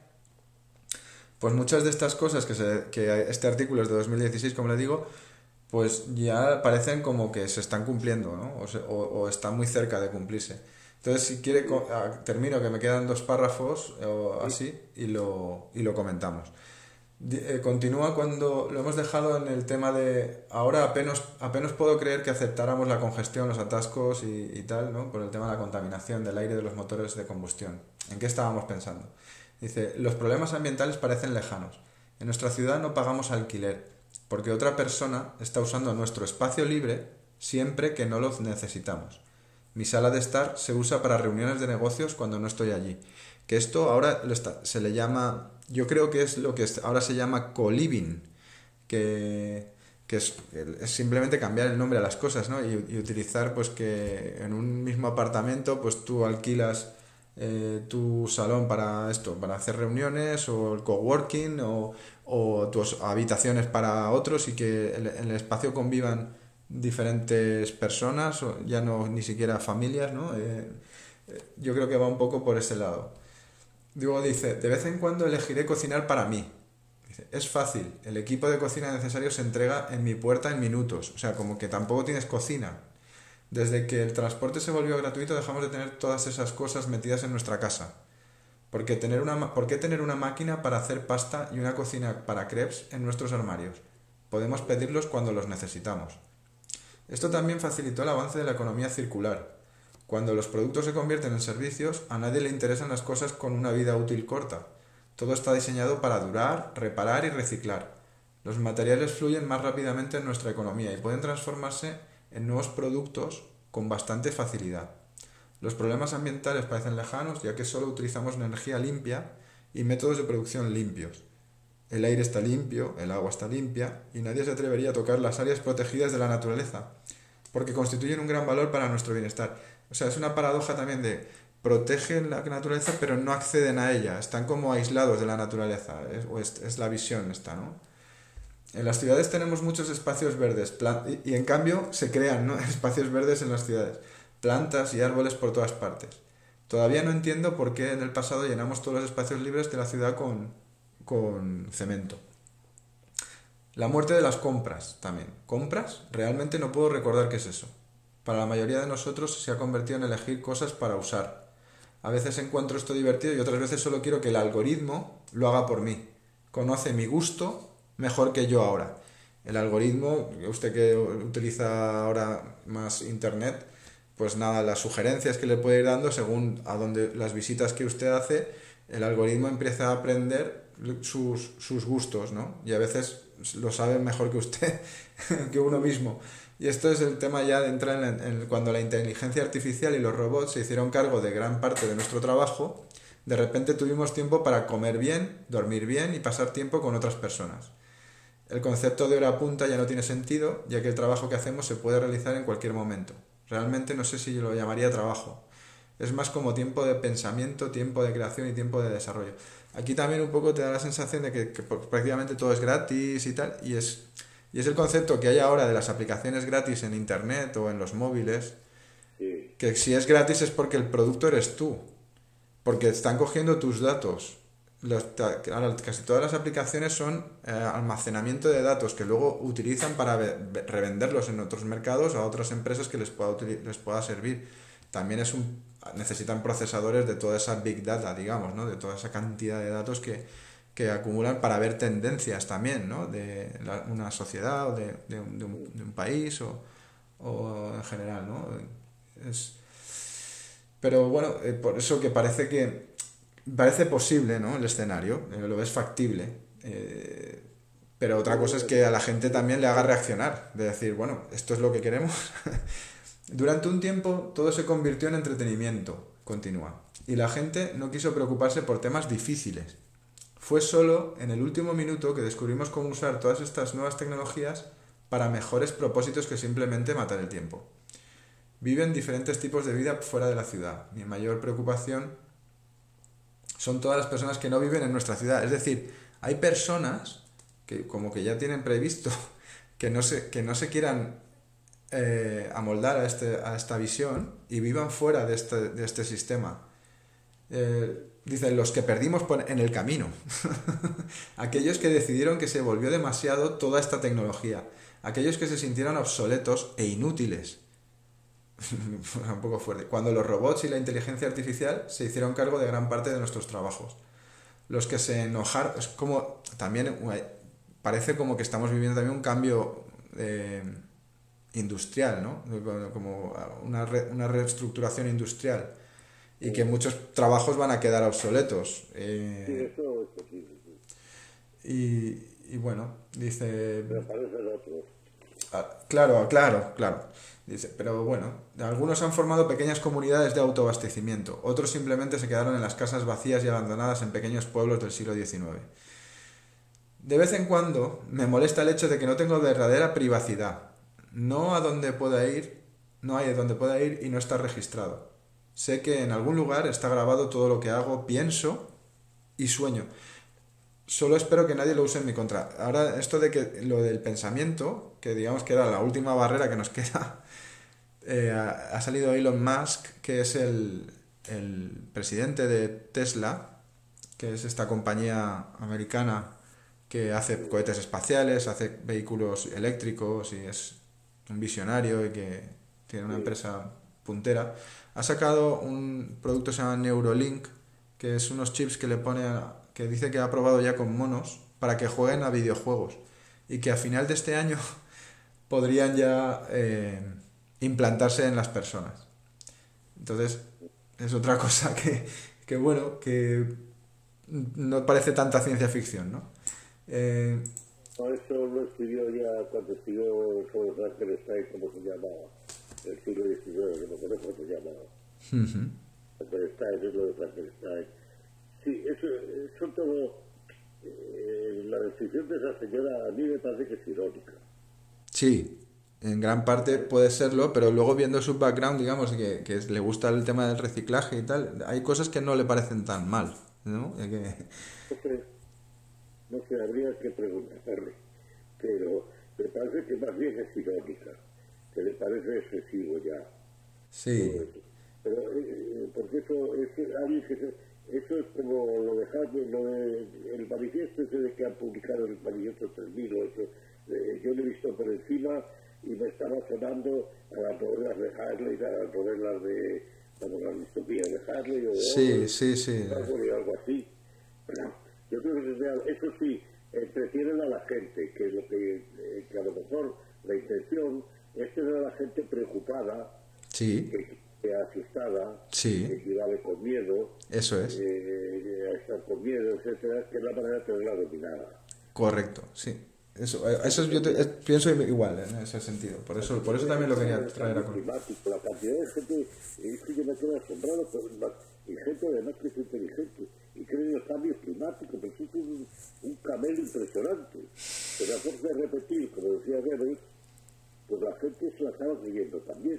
pues muchas de estas cosas que se, que este artículo es de dos mil dieciséis, como le digo, pues ya parecen como que se están cumpliendo, ¿no? O, se, o, o están muy cerca de cumplirse. Entonces, si quiere, termino, que me quedan dos párrafos o así, y lo, y lo comentamos. Eh, continúa cuando lo hemos dejado en el tema de ahora apenas, apenas puedo creer que aceptáramos la congestión, los atascos y, y tal, ¿no? Por el tema de la contaminación del aire de los motores de combustión. ¿En qué estábamos pensando? Dice, los problemas ambientales parecen lejanos. En nuestra ciudad no pagamos alquiler, porque otra persona está usando nuestro espacio libre siempre que no lo necesitamos. Mi sala de estar se usa para reuniones de negocios cuando no estoy allí. Que esto ahora lo está- se le llama, yo creo que es lo que es- ahora se llama co-living, que, que es, es simplemente cambiar el nombre a las cosas, ¿no? Y, y utilizar, pues, que en un mismo apartamento, pues tú alquilas eh, tu salón para esto, para hacer reuniones, o el coworking, o, o tus habitaciones para otros, y que en el espacio convivan diferentes personas, o ya no ni siquiera familias, ¿no? Eh, eh, yo creo que va un poco por ese lado. Luego dice, de vez en cuando elegiré cocinar para mí. Dice, es fácil, el equipo de cocina necesario se entrega en mi puerta en minutos. O sea, como que tampoco tienes cocina. Desde que el transporte se volvió gratuito dejamos de tener todas esas cosas metidas en nuestra casa. Porque tener una, ma- ¿por qué tener una máquina para hacer pasta y una cocina para crepes en nuestros armarios? Podemos pedirlos cuando los necesitamos. Esto también facilitó el avance de la economía circular. Cuando los productos se convierten en servicios, a nadie le interesan las cosas con una vida útil corta. Todo está diseñado para durar, reparar y reciclar. Los materiales fluyen más rápidamente en nuestra economía y pueden transformarse en nuevos productos con bastante facilidad. Los problemas ambientales parecen lejanos, ya que solo utilizamos energía limpia y métodos de producción limpios. El aire está limpio, el agua está limpia y nadie se atrevería a tocar las áreas protegidas de la naturaleza, porque constituyen un gran valor para nuestro bienestar. O sea, es una paradoja también de protegen la naturaleza pero no acceden a ella, están como aislados de la naturaleza, es, o es, es la visión esta, ¿no? En las ciudades tenemos muchos espacios verdes plan- y, y en cambio se crean, ¿no? espacios verdes en las ciudades, plantas y árboles por todas partes. Todavía no entiendo por qué en el pasado llenamos todos los espacios libres de la ciudad con, con cemento. La muerte de las compras también. ¿Compras? Realmente no puedo recordar qué es eso. Para la mayoría de nosotros se ha convertido en elegir cosas para usar. A veces encuentro esto divertido y otras veces solo quiero que el algoritmo lo haga por mí. Conoce mi gusto mejor que yo ahora. El algoritmo, usted que utiliza ahora más internet, pues nada, las sugerencias que le puede ir dando según a donde las visitas que usted hace, el algoritmo empieza a aprender sus, sus gustos, ¿no? Y a veces lo sabe mejor que usted, que uno mismo. Y esto es el tema ya de entrar en, en cuando la inteligencia artificial y los robots se hicieron cargo de gran parte de nuestro trabajo, de repente tuvimos tiempo para comer bien, dormir bien y pasar tiempo con otras personas. El concepto de hora punta ya no tiene sentido, ya que el trabajo que hacemos se puede realizar en cualquier momento. Realmente no sé si yo lo llamaría trabajo. Es más como tiempo de pensamiento, tiempo de creación y tiempo de desarrollo. Aquí también un poco te da la sensación de que, que prácticamente todo es gratis y tal, y es, y es el concepto que hay ahora de las aplicaciones gratis en internet o en los móviles, Sí. que si es gratis es porque el producto eres tú, porque están cogiendo tus datos. Los, ahora, casi todas las aplicaciones son eh, almacenamiento de datos que luego utilizan para ve, revenderlos en otros mercados a otras empresas que les pueda, les pueda servir. También es un, necesitan procesadores de toda esa big data, digamos, ¿no? De toda esa cantidad de datos que, que acumulan para ver tendencias también, ¿no? De la, una sociedad o de, de, un, de, un, de un país o, o en general, ¿no? Es, pero bueno, eh, por eso que parece que parece posible, ¿no? El escenario, eh, lo ves factible, eh, pero otra cosa es que a la gente también le haga reaccionar, de decir, bueno, esto es lo que queremos. Durante un tiempo todo se convirtió en entretenimiento, continúa, y la gente no quiso preocuparse por temas difíciles. Fue solo en el último minuto que descubrimos cómo usar todas estas nuevas tecnologías para mejores propósitos que simplemente matar el tiempo. Viven diferentes tipos de vida fuera de la ciudad. Mi mayor preocupación son todas las personas que no viven en nuestra ciudad. Es decir, hay personas que como que ya tienen previsto que no se, que no se quieran eh, amoldar a, este, a esta visión y vivan fuera de este, de este sistema. Eh, dicen los que perdimos por, en el camino. Aquellos que decidieron que se volvió demasiado toda esta tecnología. Aquellos que se sintieron obsoletos e inútiles. Un poco fuerte. Cuando los robots y la inteligencia artificial se hicieron cargo de gran parte de nuestros trabajos. Los que se enojaron, es como también parece como que estamos viviendo también un cambio eh, industrial, ¿no? Como una, re, una reestructuración industrial y que muchos trabajos van a quedar obsoletos. Eh, Sí, eso es posible. Sí. y, y bueno, dice. Pero aparecen otros. Ah, claro, claro, claro. Dice, pero bueno, algunos han formado pequeñas comunidades de autoabastecimiento, otros simplemente se quedaron en las casas vacías y abandonadas en pequeños pueblos del siglo diecinueve. De vez en cuando me molesta el hecho de que no tengo verdadera privacidad. No a donde pueda ir, no hay donde pueda ir y no está registrado. Sé que en algún lugar está grabado todo lo que hago, pienso y sueño. Solo espero que nadie lo use en mi contra. Ahora, esto de que lo del pensamiento, que digamos que era la última barrera que nos queda, eh, ha, ha salido Elon Musk, que es el, el presidente de Tesla, que es esta compañía americana que hace cohetes espaciales, hace vehículos eléctricos y es un visionario y que tiene una Sí, empresa puntera, ha sacado un producto que se llama Neurolink, que es unos chips que le pone a- que dice que ha probado ya con monos para que jueguen a videojuegos y que a final de este año podrían ya eh, implantarse en las personas. Entonces, es otra cosa que, que bueno, que no parece tanta ciencia ficción, ¿no? Eh, no, eso lo escribió ya cuando escribió sobre Frankenstein, ¿cómo se llamaba? El siglo diecinueve, no me acuerdo cómo se llamaba. Frankenstein es lo de Frankenstein. Sí, eso, eso todo, eh, la descripción de esa señora a mí me parece que es irónica. sí, en gran parte puede serlo, pero luego viendo su background, digamos, que, que le gusta el tema del reciclaje y tal, hay cosas que no le parecen tan mal, ¿no? Eh, que- No sé, no sé, habría que preguntarle, pero me parece que más bien es irónica, que le parece excesivo ya todo sí, eso. Pero, eh, eh, porque eso es alguien que se- eso es como lo de lo de, el manifiesto ese de que han publicado el manifiesto tres mil o eso, eh, yo lo he visto por encima y me estaba sonando a las novelas de Harley, a las novelas de, como las distopías de Harley o de sí, Orwell, sí, sí, algo, y algo así. Yo creo que sea- eso sí, entretienen a la gente, que, es lo que, eh, que a lo mejor la intención es tener a la gente preocupada, sí, que, que asustada, que sí, equivale con miedo, eso es, eh, a estar con miedo, etcétera, que es la manera de tenerla dominada. correcto, sí. Eso, eh, eso es- yo te- Entonces, eh, pienso igual en ese sentido, por eso, por eso también lo esto quería del traer a cambio colación. climático, la cantidad de gente, es que yo me quedo asombrado con la, y gente además que es inteligente y cree en el cambio climático, pero eso es un, un camelo impresionante. Pero a fuerza de repetir, como decía Goebbels, pues la gente se la acaba creyendo también.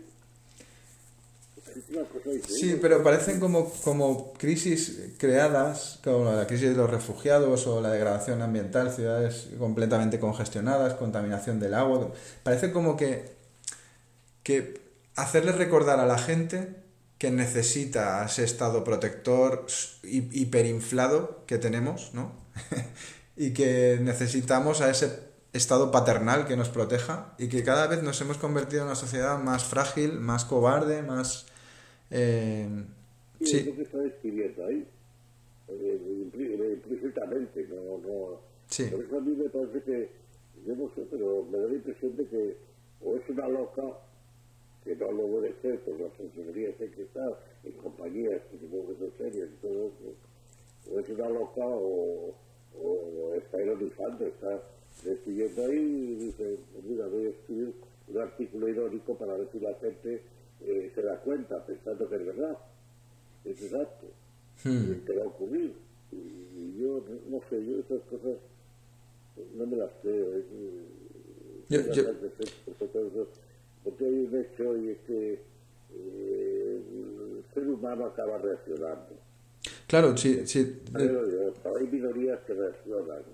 Es una cosa Sí, increíble. pero parecen como, como crisis creadas, como la crisis de los refugiados o la degradación ambiental, ciudades completamente congestionadas, contaminación del agua. Parece como que, que hacerle recordar a la gente que necesita ese estado protector hi- hiperinflado que tenemos, ¿no? Y que necesitamos a ese estado paternal que nos proteja y que cada vez nos hemos convertido en una sociedad más frágil, más cobarde, más... eh, Y es lo sí, que está describiendo ahí, eh, impli- eh, implícitamente, no, no. sí, Por eso a mí me parece que, yo no sé, pero me da la impresión de que o es una loca, que no lo debe ser, por la funcionaría que está en compañías que supongo que son serias y todo eso, o es una loca o, o está ironizando, está escribiendo ahí y dice, pues mira, voy a escribir un artículo irónico para ver si la gente eh, se da cuenta, pensando que es verdad, es exacto, y que va a ocurrir. Y, y yo, no sé, yo esas cosas no me las creo, es, yo, es yo, bastante serio, porque todo eso- porque hay un hecho y es que eh, el ser humano acaba reaccionando. claro, sí, sí, de- Pero yo, hay minorías que reaccionan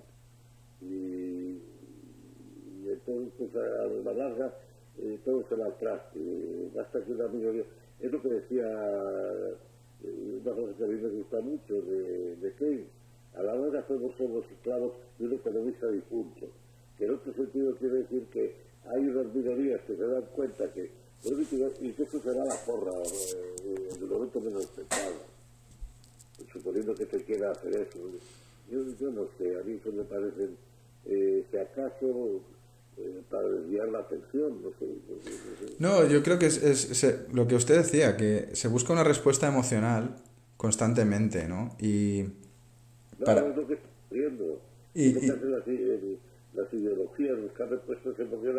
y, y entonces pues, a la larga eh, todo se va al traste. Eh, basta que una minoría, es lo que decía eh, una cosa que a mí me gusta mucho de, de Keynes, a la larga somos somos esclavos de un economista difunto, que en otro sentido quiere decir que hay unas minorías que se dan cuenta que y que eso será la porra eh, en el momento menos pensado, suponiendo que se quiera hacer eso. Yo, yo no sé, a mí eso me parece, eh, si acaso, eh, para desviar la atención, no sé. No sé, no sé. no, yo creo que es, es- se- lo que usted decía, que se busca una respuesta emocional constantemente, ¿no? Y Claro, es para lo que está ocurriendo. y, Es lo que y- hacen las, eh, las ideologías, buscar respuestas emocionales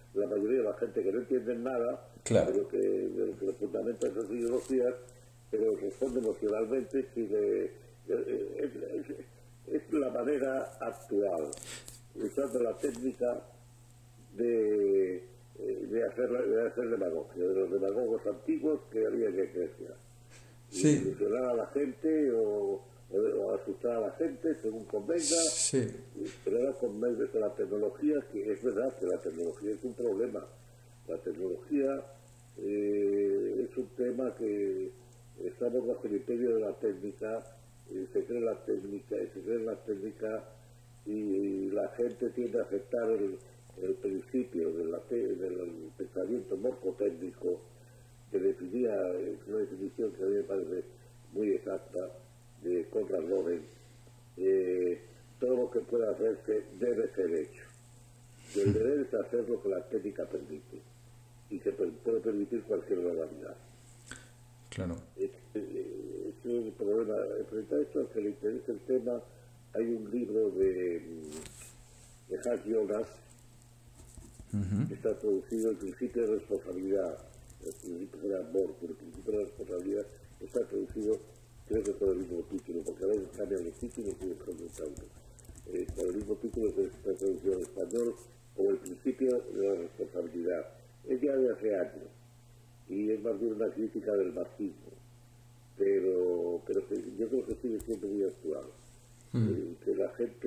la mayoría de la gente que no entiende nada claro. de lo que, de lo que le fundamenta esas ideologías, pero responde emocionalmente si le, es, es, es la manera actual, usando la técnica de, de, hacer, de hacer demagogia, de los demagogos antiguos que había en la iglesia. Sí. Ilusionar a la gente o, o, o asustar a la gente según convenga, sí. pero ahora con medios de la tecnología, que es verdad que la tecnología es un problema. La tecnología eh, es un tema que estamos bajo el imperio de la técnica, eh, se cree la técnica, se cree la técnica y la gente tiende a aceptar el, el principio de la te, del pensamiento morfotécnico que definía, es una definición que a mí me parece muy exacta, de Konrad Lorenz, eh, todo lo que pueda hacerse debe ser hecho. Y el deber es hacer lo que la técnica permite, y que puede permitir cualquier modalidad. Claro. Este es el problema. Frente a esto, que le interesa el tema, hay un libro de, de Hans Jonas, uh-huh. que está traducido, El principio de responsabilidad, el principio de amor, pero el principio de responsabilidad está traducido, creo que con el mismo título, porque a veces cambian los títulos y después tanto. Eh, con el mismo título que está traducido en español, como el principio de la responsabilidad. Es ya de hace años, y es más bien una crítica del marxismo, pero, pero que yo creo que sigue siendo muy actual. Mm. Eh, que la gente,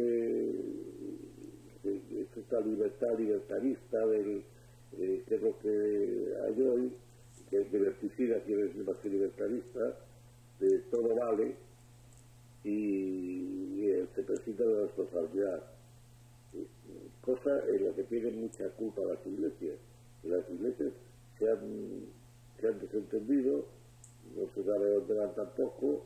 eh, es esta libertad libertarista del, eh, que es lo que hay hoy, que es liberticida, quiere decir más que libertarista, de todo vale, y, y eh, se presenta la responsabilidad, eh, cosa en la que tienen mucha culpa las iglesias. Las iglesias se han, se han desentendido, no se sabe dónde van tampoco,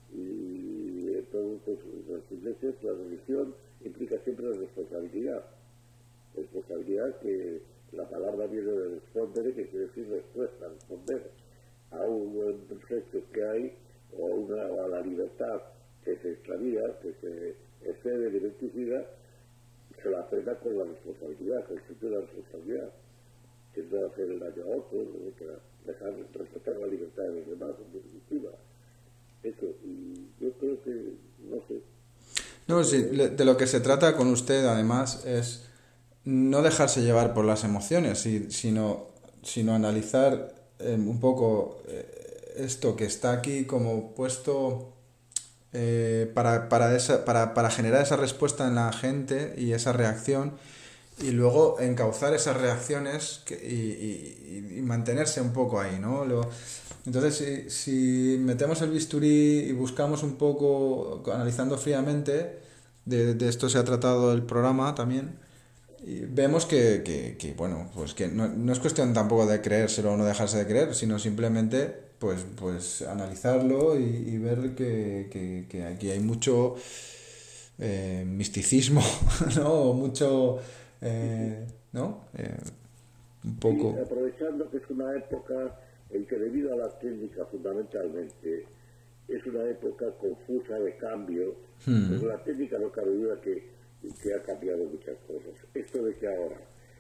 y entonces las iglesias, la religión implica siempre la responsabilidad. Responsabilidad que la palabra viene de responder, que quiere decir respuesta, responder a un hecho que hay, o a, una, a la libertad que se extravía, que se excede de identidad, se la frena con la responsabilidad, con el sentido de la responsabilidad, que es no hacer el daño a otros, dejar respetar la libertad de los demás, en definitiva. Eso, y yo creo que, no sé. No, sí, de lo que se trata con usted, además, es no dejarse llevar por las emociones, sino, sino analizar eh, un poco eh, esto que está aquí como puesto eh, para, para, esa, para, para generar esa respuesta en la gente y esa reacción, y luego encauzar esas reacciones que, y, y, y mantenerse un poco ahí, ¿no? Lo, entonces, si, si metemos el bisturí y buscamos un poco, analizando fríamente, de, de esto se ha tratado el programa también, y vemos que, que, que bueno, pues que no, no es cuestión tampoco de creérselo o no dejarse de creer, sino simplemente pues, pues analizarlo y, y ver que, que, que aquí hay mucho eh, misticismo, ¿no? Mucho, eh, ¿no? Eh, un poco... Sí, aprovechando que es una época en que, debido a la técnica fundamentalmente, es una época confusa de cambio, hmm. pues la técnica no cabe duda que, que ha cambiado muchas cosas. Esto de que ahora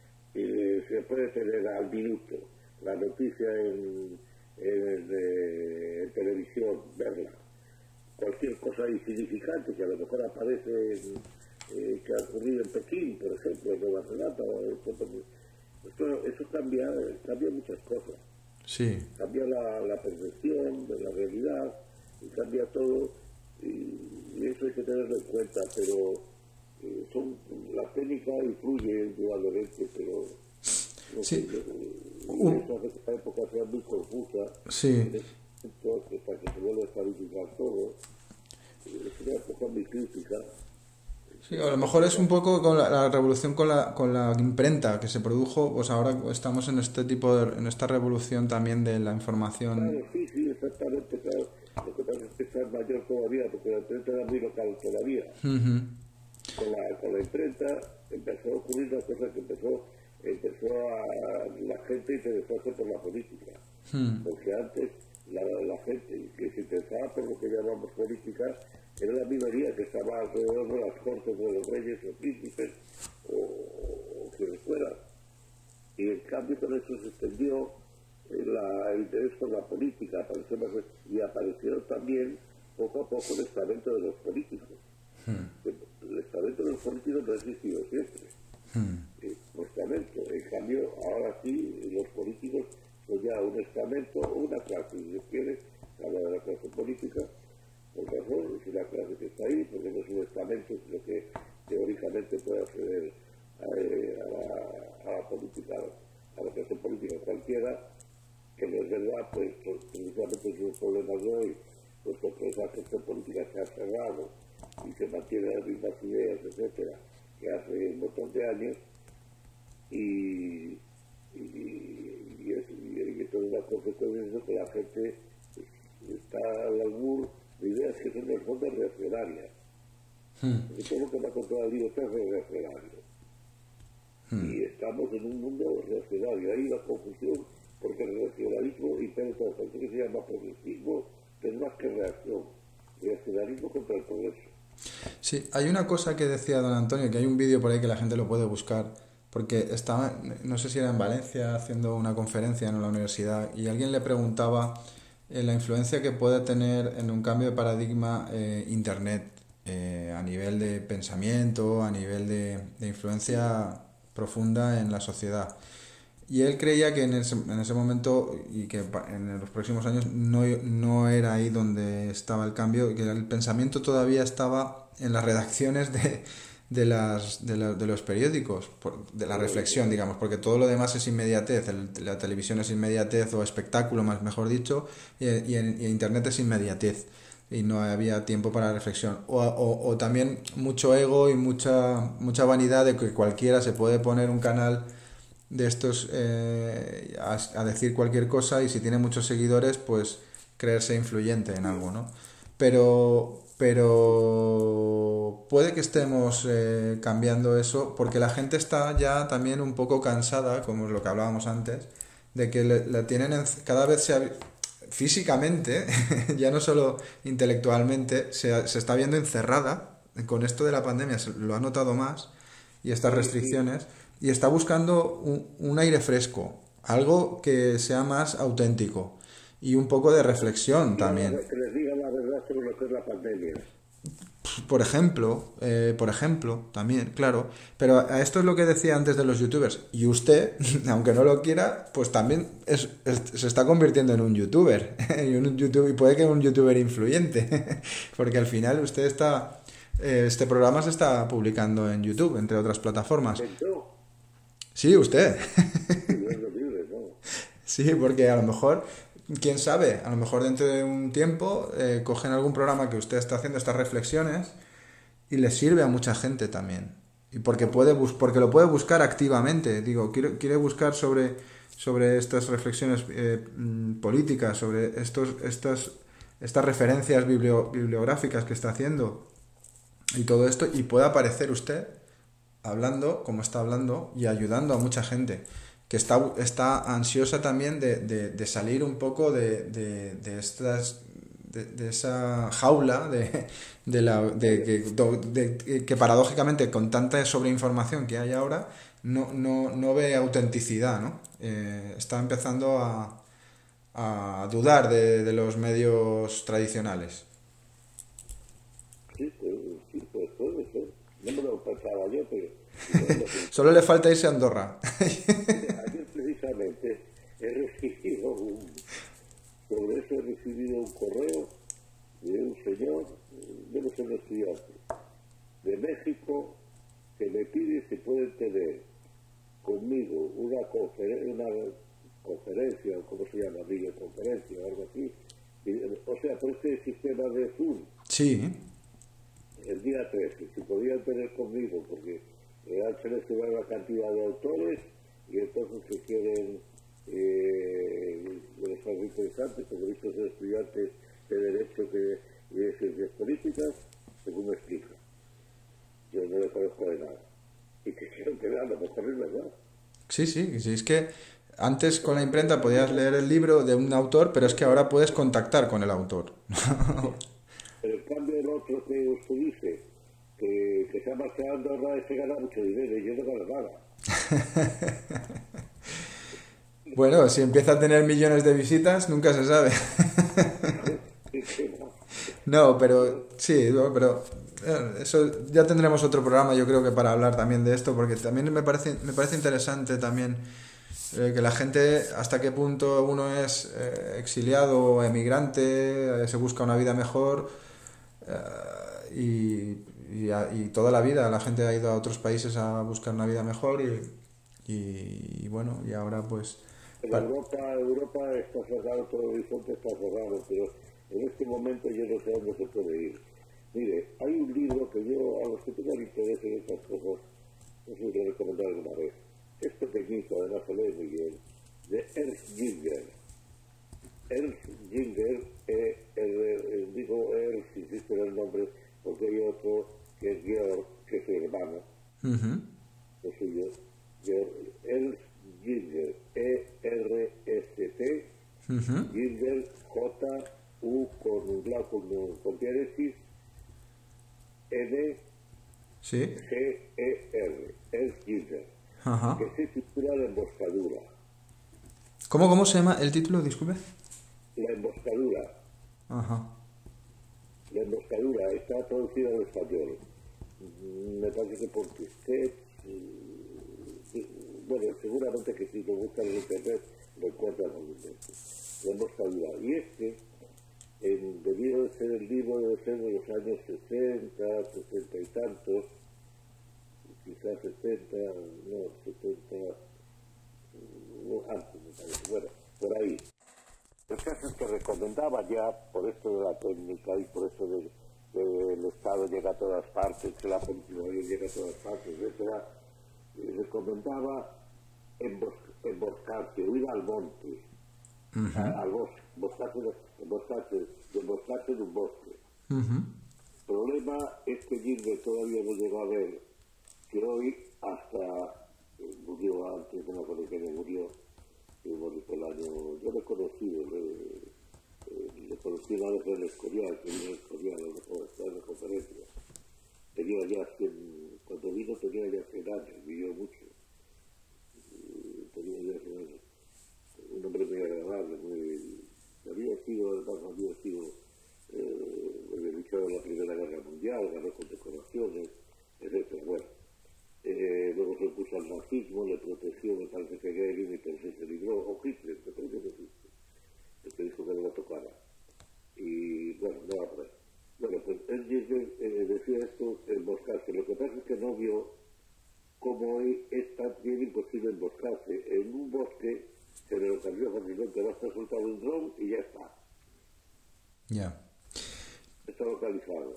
eh, se puede tener al minuto la noticia en, en, eh, en televisión, verla, cualquier cosa insignificante que a lo mejor aparece en, eh, que ha ocurrido en Pekín, por ejemplo, en Nueva Zelanda, o en, esto, eso cambia, cambia muchas cosas. Sí. Cambia la, la percepción de la realidad, y cambia todo, y, y eso hay que tenerlo en cuenta, pero eh, son, la técnica influye indudablemente, pero no sí. sé, y eso hace que esta época sea muy confusa, sí. entonces, para que se vuelva a estabilizar todo, es una época muy crítica. Sí, a lo mejor es un poco con la, la revolución con la, con la imprenta que se produjo, pues ahora estamos en este tipo de, en esta revolución también de la información. Claro, sí, sí, exactamente, claro. Lo que pasa es que está mayor todavía, porque la imprenta era muy local todavía. Uh-huh. Con la, con la imprenta empezó a ocurrir una cosa que empezó, empezó a la gente interesarse por la política. Uh-huh. Porque antes la, la gente que se interesaba por lo que llamamos política era la minoría que estaba alrededor de las cortes de los reyes o príncipes o, o quienes fueran. Y en cambio con eso se extendió eh, la, el interés por la política, apareció más, y apareció también poco a poco el estamento de los políticos. Hmm. El estamento de los políticos no ha existido siempre. Hmm. Eh, un estamento. En cambio, ahora sí, los políticos son ya un estamento o una clase, si se quiere, habla de la clase política, por razón, es una clase que está ahí, porque no es un estamento, sino que teóricamente puede acceder a, a, la, a la política, a la clase política cualquiera, que no es verdad, pues precisamente es un problema de hoy, puesto que esa clase política se ha cerrado y se mantiene las mismas ideas, etcétera, que hace un montón de años, y, y, y, es, y, y esto es una consecuencia de eso, que la gente está al albur de ideas que son en el fondo reaccionarias. Hmm. Y todo lo que me ha contado el libertad es reaccionario. Hmm. Y estamos en un mundo reaccionario. Hay una confusión, porque el reaccionarismo impera todo esto que se llama progresismo, que es más que reacción. Reaccionarismo contra el progreso. Sí, hay una cosa que decía don Antonio, que hay un vídeo por ahí que la gente lo puede buscar, porque estaba, no sé si era en Valencia, haciendo una conferencia en la universidad, y alguien le preguntaba eh, la influencia que puede tener en un cambio de paradigma eh, Internet, eh, a nivel de pensamiento, a nivel de, de influencia profunda en la sociedad. Y él creía que en ese, en ese momento y que en los próximos años no, no era ahí donde estaba el cambio, que el pensamiento todavía estaba en las redacciones de, de, las, de, la, de los periódicos, de la reflexión, digamos, porque todo lo demás es inmediatez, el, la televisión es inmediatez o espectáculo, más mejor dicho, y, y, en, y Internet es inmediatez y no había tiempo para la reflexión. O, o, o también mucho ego y mucha, mucha vanidad de que cualquiera se puede poner un canal de estos eh, a, a decir cualquier cosa y si tiene muchos seguidores pues creerse influyente en algo, ¿no? Pero pero puede que estemos eh, cambiando eso porque la gente está ya también un poco cansada, como es lo que hablábamos antes, de que le, la tienen en, cada vez se ha, físicamente ya no solo intelectualmente se, se está viendo encerrada con esto de la pandemia, se lo ha notado más y estas restricciones. Y está buscando un, un aire fresco, algo que sea más auténtico y un poco de reflexión también. Que les diga la verdad sobre lo que es la pandemia. Por ejemplo, eh, por ejemplo, también, claro. Pero a esto es lo que decía antes de los youtubers. Y usted, aunque no lo quiera, pues también es, es, se está convirtiendo en un youtuber. y, un YouTube, y puede que un youtuber influyente. Porque al final usted está... Eh, este programa se está publicando en YouTube, entre otras plataformas. Sí, usted. Sí, porque a lo mejor, quién sabe, a lo mejor dentro de un tiempo eh, cogen algún programa que usted está haciendo estas reflexiones y le sirve a mucha gente también. Y porque puede bus porque lo puede buscar activamente. Digo, quiere, quiere buscar sobre, sobre estas reflexiones eh, políticas, sobre estos, estas, estas referencias biblio, bibliográficas que está haciendo y todo esto, y puede aparecer usted hablando como está hablando y ayudando a mucha gente que está, está ansiosa también de, de, de salir un poco de, de, de estas de, de esa jaula de, de la de, de, de, que paradójicamente con tanta sobreinformación que hay ahora no, no, no ve autenticidad, ¿no? Eh, está empezando a, a dudar de, de los medios tradicionales. Sí, pues, sí, pues puede ser. No me lo pensaba yo, pero... Solo le falta irse a Andorra. Ayer precisamente he recibido un... Sobre eso he recibido un correo de un señor, debe ser un estudiante, de México, que me pide si pueden tener conmigo una, confer una conferencia, o como se llama, videoconferencia o algo así. O sea, por este sistema de Zoom. Sí. El día trece, si podían tener conmigo, porque han seleccionado una cantidad de autores y entonces se quieren, eh, de los más interesantes, como he visto ser estudiantes de Derecho que, y de Ciencias Políticas, según me explica. Yo no le conozco de nada. Y que quiero que vean, a lo mejor es verdad. Sí, sí, sí, es que antes con la imprenta podías leer el libro de un autor, pero es que ahora puedes contactar con el autor. Pero en cambio el otro que usted dice, que, que se ha marchado a Andorra, ese gana mucho dinero y yo no gano nada. Bueno, si empieza a tener millones de visitas, nunca se sabe. No, pero sí, no, pero eh, eso ya tendremos otro programa, yo creo que para hablar también de esto, porque también me parece, me parece interesante también eh, que la gente, hasta qué punto uno es eh, exiliado o emigrante, eh, se busca una vida mejor eh, y, y, a- y toda la vida la gente ha ido a otros países a buscar una vida mejor y, y, y bueno, y ahora pues... En pa- Europa, Europa está cerrado, todo el horizonte está cerrado, pero en este momento yo no sé dónde se puede ir. Mire, hay un libro que yo, a los que tengan interés en estas cosas, no sé si lo he recomendado alguna vez. Es pequeñito, además se lee muy bien, de Ernst Jünger. Ernst Jünger, eh, eh, digo Ernst, insisto en el nombre, porque hay otro que es Georg, que es su hermano, Ujú, lo suyo, Georg, Ernst Jünger, E R S T, ujú. Jünger, J, U con un blanco, con, con diéresis, N, Sí, G, E, R, Ernst Jünger, ajá. que se titula La emboscadura. ¿Cómo, cómo se llama el título? Disculpe. La emboscadura, Ajá. la emboscadura está traducida al español. Mm, Me parece que por usted, bueno, seguramente que si lo buscan en internet lo encuentran fácilmente. La emboscadura. Y este, en, debido de ser el libro, debe ser de los años sesenta, sesenta y tantos, quizás setenta, no, setenta, no, antes me parece, bueno, por ahí. El caso es que recomendaba ya, por esto de la técnica y por esto del de, el Estado llega a todas partes, que la policía llega a todas partes, etcétera, y recomendaba embos, emboscarse, huir al monte, a- al bosque, emboscarse, de- emboscarse, de emboscarse en un bosque. Ujú. El problema es que Gilbert todavía no llegó a ver que hoy hasta eh, murió antes, no me acuerdo que murió, que murió por el año, yo lo he conocido, le, eh, le conocí una vez en el Escorial, que vino en el Escorial, a lo mejor en la conferencia. Tenía ya cien, cuando vino tenía ya cien años, vivió mucho, eh, tenía ya cien años. Un hombre muy agradable, muy, había sido, además había sido, eh, había luchado en la Primera Guerra Mundial, ganó condecoraciones, etcétera. Bueno, eh, luego se opuso al nazismo, le protegió, me parece que Goering, y entonces se libró, o Hitler, me parece que Hitler, el que dijo que no lo tocara. Y bueno, no va a poder. Bueno, pues él dice, eh, decía esto, emboscarse. Lo que pasa es que no vio cómo hoy es tan bien imposible emboscarse. En un bosque se le localiza fácilmente, basta soltar un dron y ya está. Ya. Está localizado.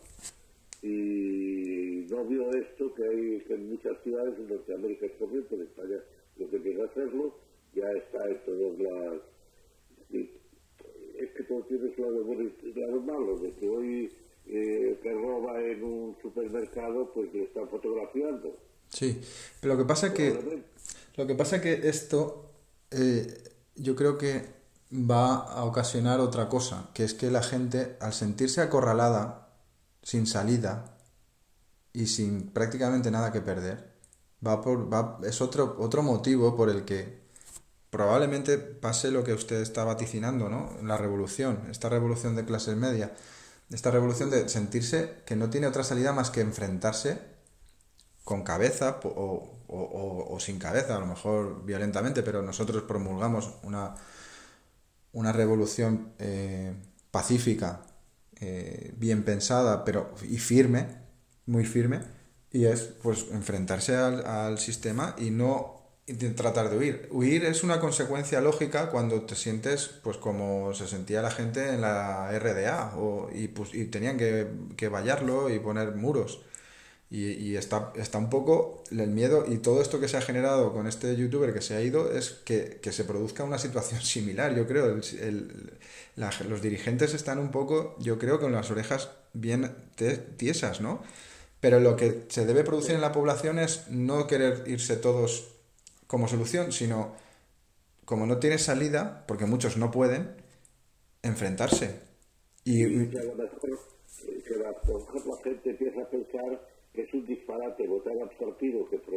Y no vio esto que hay que en muchas ciudades en Norteamérica es corriente, en España lo que empieza a hacerlo ya está en todas las... y es que todo tiene su lado bueno y su lado malo, de que hoy eh, que roba en un supermercado pues le están fotografiando, Sí. Pero lo que pasa que probablemente. lo que pasa que esto eh, yo creo que va a ocasionar otra cosa, que es que la gente al sentirse acorralada, sin salida y sin prácticamente nada que perder, va por va es otro otro motivo por el que probablemente pase lo que usted está vaticinando, ¿no? La revolución, esta revolución de clases media, esta revolución de sentirse que no tiene otra salida más que enfrentarse con cabeza o, o, o, o sin cabeza, a lo mejor violentamente, pero nosotros promulgamos una, una revolución eh, pacífica, eh, bien pensada, pero y firme, muy firme, y es pues enfrentarse al, al sistema y no tratar de huir. Huir es una consecuencia lógica cuando te sientes pues como se sentía la gente en la R D A o, y, pues, y tenían que, que vallarlo y poner muros. Y, y está, está un poco el miedo y todo esto que se ha generado con este youtuber que se ha ido es que, que se produzca una situación similar, yo creo. El, el- la- los dirigentes están un poco, yo creo, con las orejas bien te- tiesas, ¿no? Pero lo que se debe producir en la población es no querer irse todos como solución, sino como no tiene salida, porque muchos no pueden, enfrentarse. Y, Y que a y- lo mejor eh, que la, por ejemplo, la gente empieza a pensar que es un disparate votar absortido que prohíbe,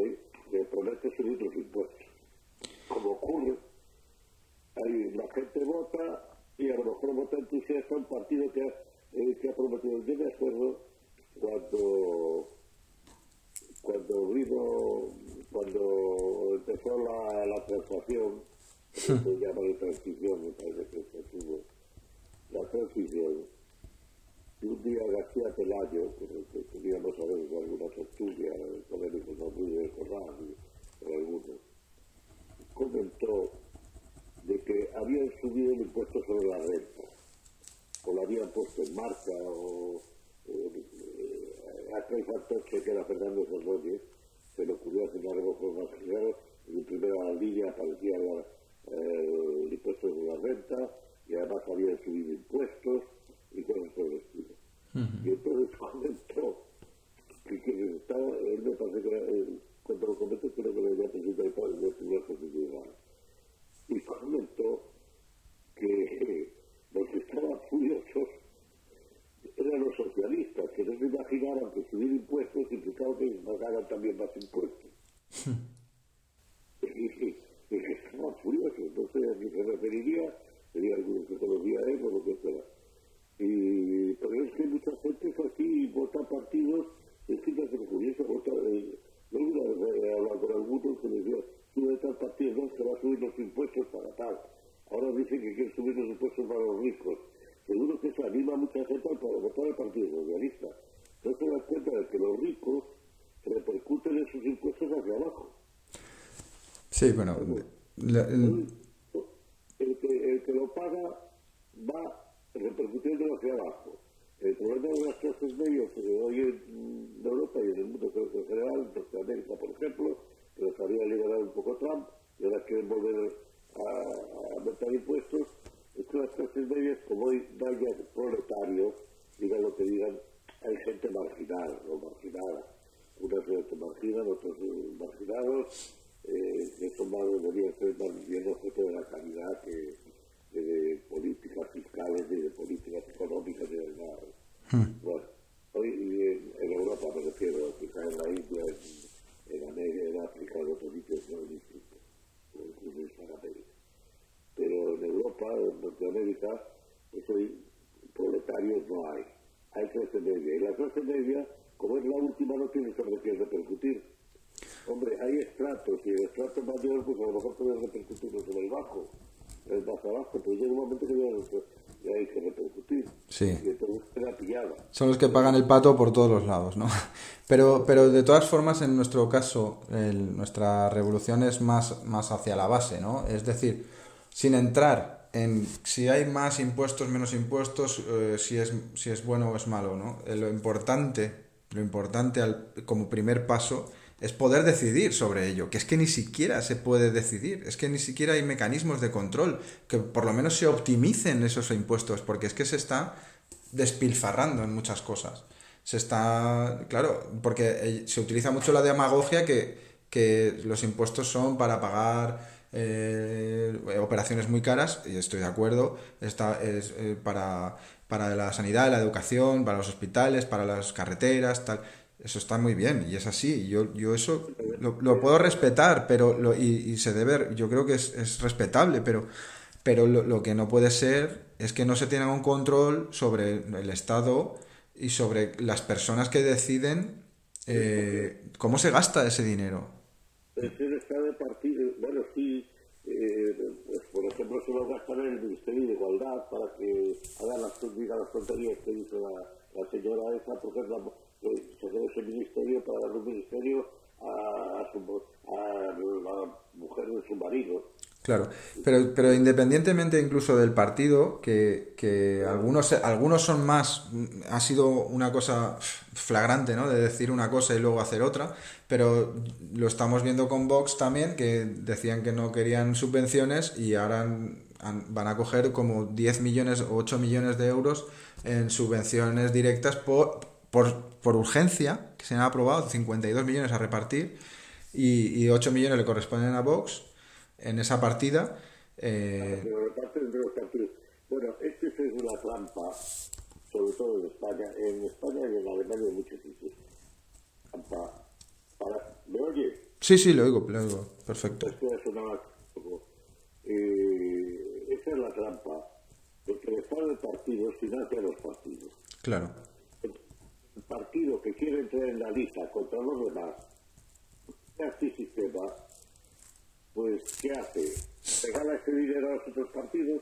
de ponerte a subir los impuestos. Como ocurre, hay, la gente vota y a lo mejor vota entusiasta un partido que ha, eh, que ha prometido. Yo me acuerdo cuando cuando vino, cuando empezó la, la transacción, se llama de transición, me parece que se tuvo la transición, y un día García Pelayo, con el que teníamos a veces alguna tertulia, con él y con Rodríguez del Corral, con algunos, comentó de que habían subido el impuesto sobre la renta, o lo habían puesto en marcha, o eh, aquel fantoche que era Fernando Ordóñez, se le ocurrió hacer una reforma fiscal, y en primera línea aparecía la, eh, el impuesto sobre la renta, y además habían subido impuestos y cosas por el estilo. Uh-huh. Y entonces comentó que quien estaba, él me parece que era, eh, cuando lo comentó creo que lo había presentado el de Tribunal Constitucional, y comentó que eh, los que estaban furiosos eran los socialistas, que no se imaginaban que subir impuestos implicaba que pagaran también más impuestos. y, y, y que estaban furiosos, no sé a qué se referiría, sería algunos que conocía él o lo que fuera. Y, pero es que mucha gente es así, vota partidos, es que se curioso votar. Eh, yo he hablado con algunos que les decía, sube tal partido, no, se va a subir los impuestos para tal. Ahora dicen que quieren subir los impuestos para los ricos. Seguro que se anima a mucha gente a votar al Partido Socialista. No se dan cuenta de que los ricos repercuten en sus impuestos hacia abajo. Sí, bueno... La, el... El, que, el que lo paga va repercutiendo hacia abajo. El problema de las clases medias que hoy en Europa y en el mundo en general, en Norteamérica, por ejemplo, que les había liberado un poco Trump y ahora quieren volver a aumentar impuestos, es que las clases medias, como hoy vayan proletarios, digan lo que digan, hay gente marginal o marginada. Unas se marginan, otros marginados, eh, que son más, deberían ser más bien objeto de la calidad que de, de políticas fiscales y de políticas económicas y de nada. Hmm. Bueno, hoy en, en Europa me refiero, quizás en la India, en, en América, en África, en otros sitios no es distinto, o incluso en América. Pero en Europa, en Norteamérica, pues hoy proletarios no hay. Hay clase media. Y la clase media, como es la última, no tiene sobre qué repercutir. Hombre, hay estratos, y el estrato mayor, pues a lo mejor puede repercutir sobre el bajo, el más abajo, pero llega un momento que ya, ya hay que repercutir. Sí. Y entonces queda pillada. Son los que pagan el pato por todos los lados, ¿no? Pero, pero de todas formas, en nuestro caso, el, nuestra revolución es más, más hacia la base, ¿no? Es decir, sin entrar en si hay más impuestos, menos impuestos, eh, si es si es bueno o es malo, ¿no? Eh, lo importante, lo importante al, como primer paso es poder decidir sobre ello, que es que ni siquiera se puede decidir, es que ni siquiera hay mecanismos de control, que por lo menos se optimicen esos impuestos, porque es que se está despilfarrando en muchas cosas. Se está, claro, porque se utiliza mucho la demagogia que, que los impuestos son para pagar Eh, operaciones muy caras, y estoy de acuerdo, está, es eh, para, para la sanidad, la educación, para los hospitales, para las carreteras, tal. Eso está muy bien y es así. Yo, yo eso lo, lo puedo respetar, pero lo, y, y se debe, yo creo que es, es respetable, pero, pero lo, lo que no puede ser es que no se tenga un control sobre el Estado y sobre las personas que deciden eh, cómo se gasta ese dinero. El Estado de partido, bueno, sí, eh, pues, por ejemplo, se lo gastan en el Ministerio de Igualdad para que hagan las, diga las tonterías que hizo la, la señora esa, porque es la, pues, se debe ese ministerio para dar un ministerio a, a, su, a la mujer de su marido. Claro, pero, pero independientemente incluso del partido, que, que algunos, algunos son más, ha sido una cosa flagrante, ¿no? De decir una cosa y luego hacer otra, pero lo estamos viendo con Vox también, que decían que no querían subvenciones y ahora han, han, van a coger como diez millones o ocho millones de euros en subvenciones directas por, por, por urgencia, que se han aprobado cincuenta y dos millones a repartir y, y ocho millones le corresponden a Vox en esa partida. Eh... Pero reparte entre los partidos. Bueno, este es una trampa, sobre todo en España, en España y en Alemania y en muchos sitios. Trampa para... ¿Me oye? Sí. Sí, sí, lo oigo, lo oigo. Perfecto. Esto sonaba como, eh, esa es la trampa, porque el Estado de partidos financia a los partidos. Claro. El partido que quiere entrar en la lista contra los demás, este sistema, pues, ¿qué hace? ¿Regala ese dinero a los otros partidos?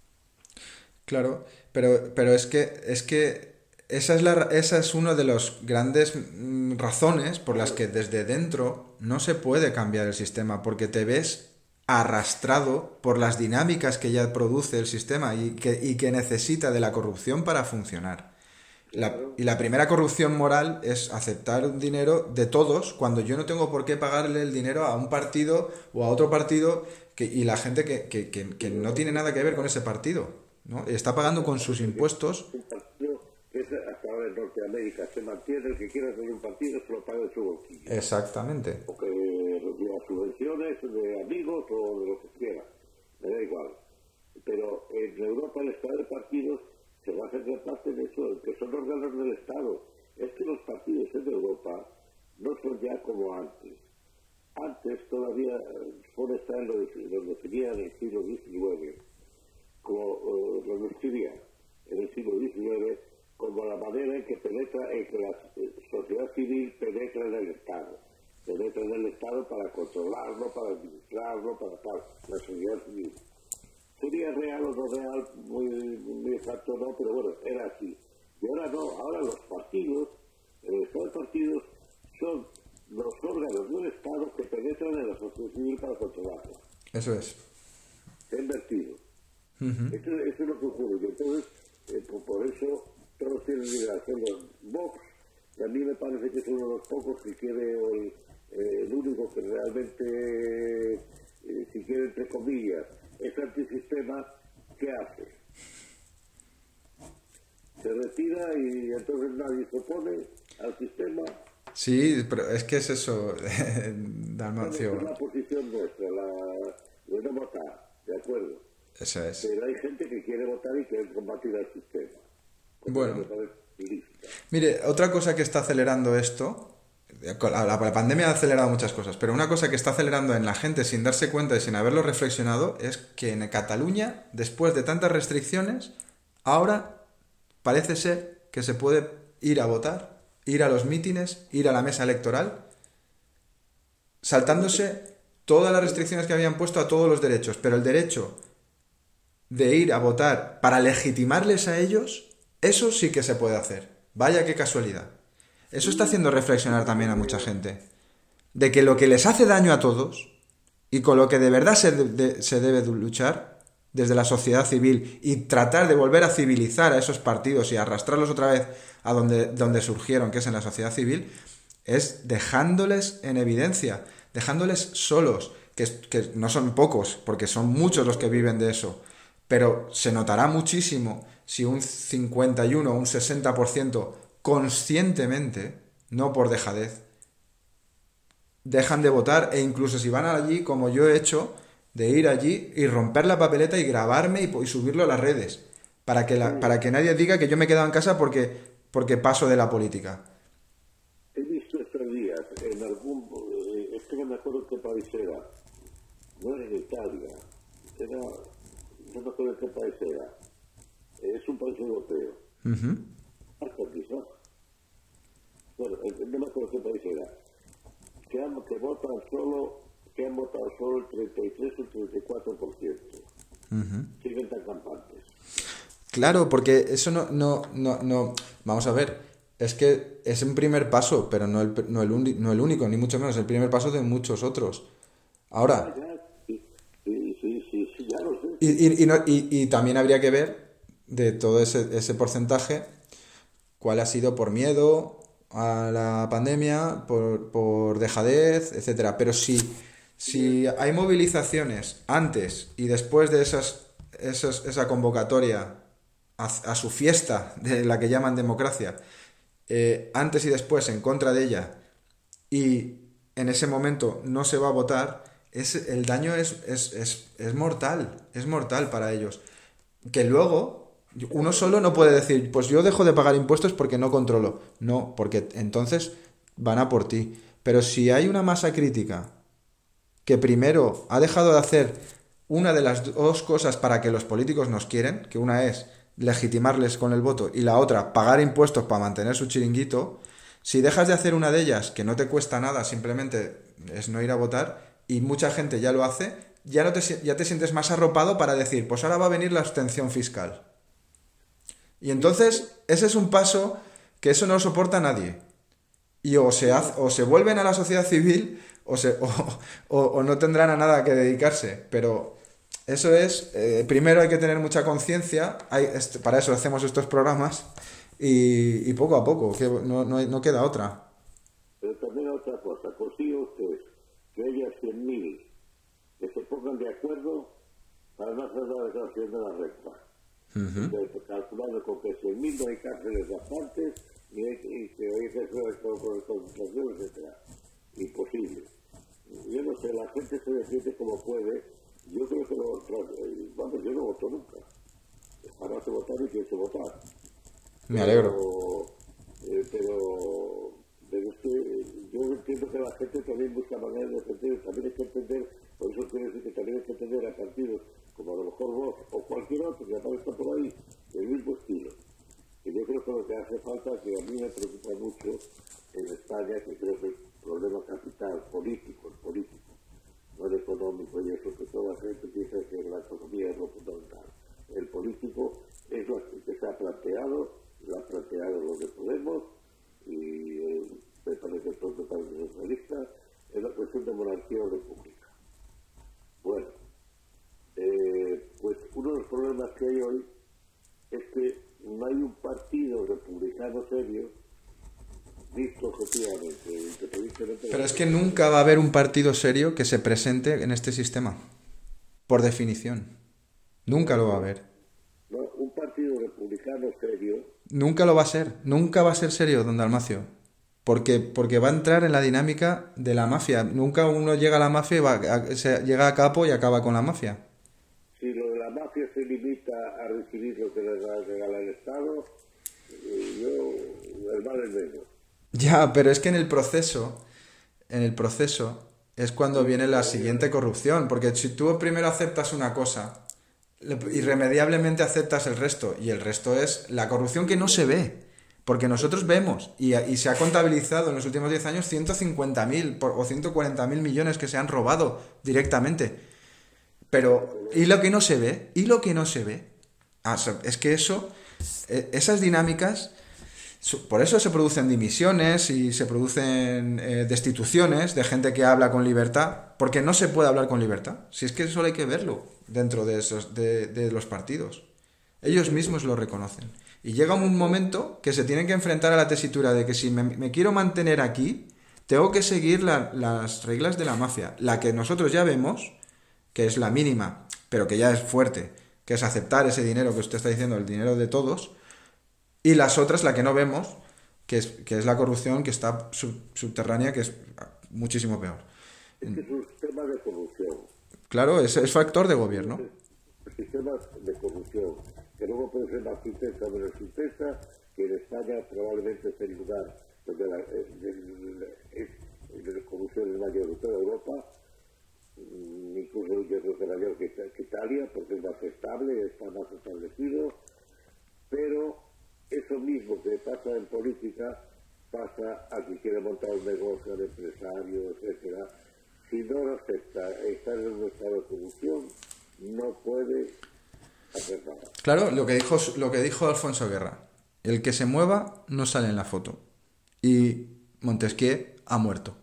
Claro, pero, pero es que, es que esa es la, esa es una de las grandes mm, razones por las que desde dentro no se puede cambiar el sistema, porque te ves arrastrado por las dinámicas que ya produce el sistema y que, y que necesita de la corrupción para funcionar. La, Claro. y la primera corrupción moral es aceptar un dinero de todos cuando yo no tengo por qué pagarle el dinero a un partido o a otro partido que, y la gente que, que, que, que no tiene nada que ver con ese partido, ¿no? Está pagando con sus impuestos. Un partido que es hasta ahora en Norteamérica se mantiene, el que quiera hacer un partido se lo paga de su bolsillo. Exactamente. O que reciba subvenciones de amigos o de lo que quiera, me da igual. Pero en Europa el Estado de partidos se basa en gran parte de eso, que son órganos del Estado. Es que los partidos en Europa no son ya como antes. Antes todavía Ford está en lo, lo definía en el siglo diecinueve, como uh, lo describía en el siglo diecinueve, como la manera en que penetra, en que la eh, sociedad civil penetra en el Estado. Penetra en el Estado para controlarlo, para administrarlo, para tal, la sociedad civil. Sería real o no real, muy, muy exacto no, pero bueno, era así. Y ahora no, ahora los partidos, el Estado de partidos, son los órganos del Estado que penetran en la sociedad civil para controlarla. Eso es. Se ha invertido. Ujú. Eso, eso es lo que ocurre. Y entonces, eh, por, por eso, todos tienen idea. Son los Vox, y a mí me parece que es uno de los pocos que quiere, o el, eh, el único que realmente, eh, si quiere, entre comillas, es antisistema. ¿Qué hace? Se retira y entonces nadie se opone al sistema. Sí, pero es que es eso, Esa Dalmacio. es la posición nuestra, la de no votar, ¿de acuerdo? Eso es. Pero hay gente que quiere votar y quiere combatir al sistema. Cosa Bueno. que me parece ilícita. Mire, otra cosa que está acelerando esto, la, la- la pandemia ha acelerado muchas cosas, pero una cosa que está acelerando en la gente sin darse cuenta y sin haberlo reflexionado es que en Cataluña, después de tantas restricciones, ahora parece ser que se puede ir a votar, ir a los mítines, ir a la mesa electoral, saltándose todas las restricciones que habían puesto a todos los derechos, pero el derecho de ir a votar para legitimarles a ellos, eso sí que se puede hacer. Vaya qué casualidad. Eso está haciendo reflexionar también a mucha gente. De que lo que les hace daño a todos y con lo que de verdad se, de- se debe de luchar desde la sociedad civil y tratar de volver a civilizar a esos partidos y arrastrarlos otra vez a donde, donde surgieron, que es en la sociedad civil, es dejándoles en evidencia, dejándoles solos, que, es- que no son pocos, porque son muchos los que viven de eso, pero se notará muchísimo si un cincuenta y uno o un sesenta por ciento conscientemente, no por dejadez, dejan de votar e incluso si van allí, como yo he hecho, de ir allí y romper la papeleta y grabarme y, po- y subirlo a las redes, para que, la- para que nadie diga que yo me he quedado en casa porque, porque paso de la política. He visto estos días en algún, eh, es que no me acuerdo qué país era, no era en Italia, era, no me acuerdo qué país era, es un país europeo, Ujú. hasta quizás, bueno, eh, no me acuerdo qué país era, que, han, que votan solo, que han votado solo el treinta y tres o el treinta y cuatro por ciento, siguen tan campantes. Claro, porque eso no, no, no, no. Vamos a ver, es que es un primer paso, pero no el, no el, uni- no el único, ni mucho menos, el primer paso de muchos otros. Ahora, Ya, sí, sí, sí, sí, sí, ya lo sé. y, y, y, no- y- y también habría que ver de todo ese, ese porcentaje cuál ha sido por miedo a la pandemia, por, por dejadez, etcétera. Pero si, si hay movilizaciones antes y después de esas, esas- esa convocatoria a, a su fiesta, de la que llaman democracia, eh, antes y después en contra de ella, y en ese momento no se va a votar, es, el daño es, es, es, es mortal, es mortal para ellos. Que luego uno solo no puede decir, pues yo dejo de pagar impuestos porque no controlo. No, porque entonces van a por ti. Pero si hay una masa crítica que primero ha dejado de hacer una de las dos cosas para que los políticos nos quieren, que una es legitimarles con el voto y la otra pagar impuestos para mantener su chiringuito, si dejas de hacer una de ellas, que no te cuesta nada, simplemente es no ir a votar, y mucha gente ya lo hace, ya, no te, ya te sientes más arropado para decir, pues ahora va a venir la abstención fiscal. Y entonces, ese es un paso que eso no lo soporta nadie. Y o se, hace, o se vuelven a la sociedad civil o, se, o, o, o no tendrán a nada que dedicarse. Pero eso es, eh, primero hay que tener mucha conciencia, este, para eso hacemos estos programas, y, y poco a poco, que no, no, no queda otra. Pero también otra cosa, consigue usted que haya cien mil que se pongan de acuerdo para no hacer la declaración de la renta. Uh-huh. Entonces, calculando con que cien mil no hay cárceles bastantes y, hay, y que hay que hacer con concentración, etcétera. Imposible. Yo no sé, la gente se defiende como puede. Yo creo que lo, vamos, yo no voto nunca. Para no votar y pienso votar. Me alegro. Pero, eh, pero, pero es que eh, yo entiendo que la gente también busca maneras de defender, también hay que entender, por eso quiero decir que también hay que entender a partidos como a lo mejor vos o cualquier otro que aparezca por ahí, del mismo estilo. Y yo creo que lo que hace falta, que a mí me preocupa mucho en España, que creo que el problema capital, político, el político, no el económico, y eso que toda la gente piensa que la economía es lo fundamental. El político es lo que se ha planteado, lo ha planteado lo que Podemos, y eh, me parece todo totalmente socialista, es la cuestión de monarquía o república. Bueno, eh, pues uno de los problemas que hay hoy es que no hay un partido republicano serio visto objetivamente, independientemente. Pero es que nunca va a haber un partido serio que se presente en este sistema, por definición. Nunca lo va a haber. No, un partido republicano serio. Nunca lo va a ser, nunca va a ser serio, don Dalmacio. Porque, porque va a entrar en la dinámica de la mafia. Nunca uno llega a la mafia y va a, se, llega a capo y acaba con la mafia. Si lo de la mafia se limita a recibir lo que le regala el Estado, eh, yo, el mal es menos. Ya, pero es que en el proceso, en el proceso es cuando viene la siguiente corrupción. Porque si tú primero aceptas una cosa, irremediablemente aceptas el resto. Y el resto es la corrupción que no se ve. Porque nosotros vemos, y, y se ha contabilizado en los últimos diez años ciento cincuenta mil o ciento cuarenta mil millones que se han robado directamente. Pero, ¿y lo que no se ve? ¿Y lo que no se ve? Ah, es que eso, esas dinámicas, por eso se producen dimisiones y se producen eh, destituciones de gente que habla con libertad, porque no se puede hablar con libertad. Si es que eso hay que verlo dentro de, esos, de, de los partidos. Ellos mismos lo reconocen. Y llega un momento que se tienen que enfrentar a la tesitura de que si me, me quiero mantener aquí, tengo que seguir la, las reglas de la mafia. La que nosotros ya vemos, que es la mínima, pero que ya es fuerte, que es aceptar ese dinero que usted está diciendo, el dinero de todos, y las otras, la que no vemos, que es, que es la corrupción que está sub, subterránea, que es muchísimo peor. Es que es un sistema de corrupción. Claro, es, es factor de gobierno. El sistema de corrupción, que luego puede ser más intensa o menos intensa, que en España probablemente es el lugar donde la, el, el, el, la corrupción es mayor de toda Europa, incluso yo creo que mayor que, que Italia, porque es más estable, está más establecido, pero eso mismo que pasa en política pasa a quien quiere montar un negocio, al empresario, etcétera. Si no lo acepta estar en un estado de corrupción, no puede hacer nada. Claro, lo que dijo, lo que dijo Alfonso Guerra, el que se mueva no sale en la foto. Y Montesquieu ha muerto.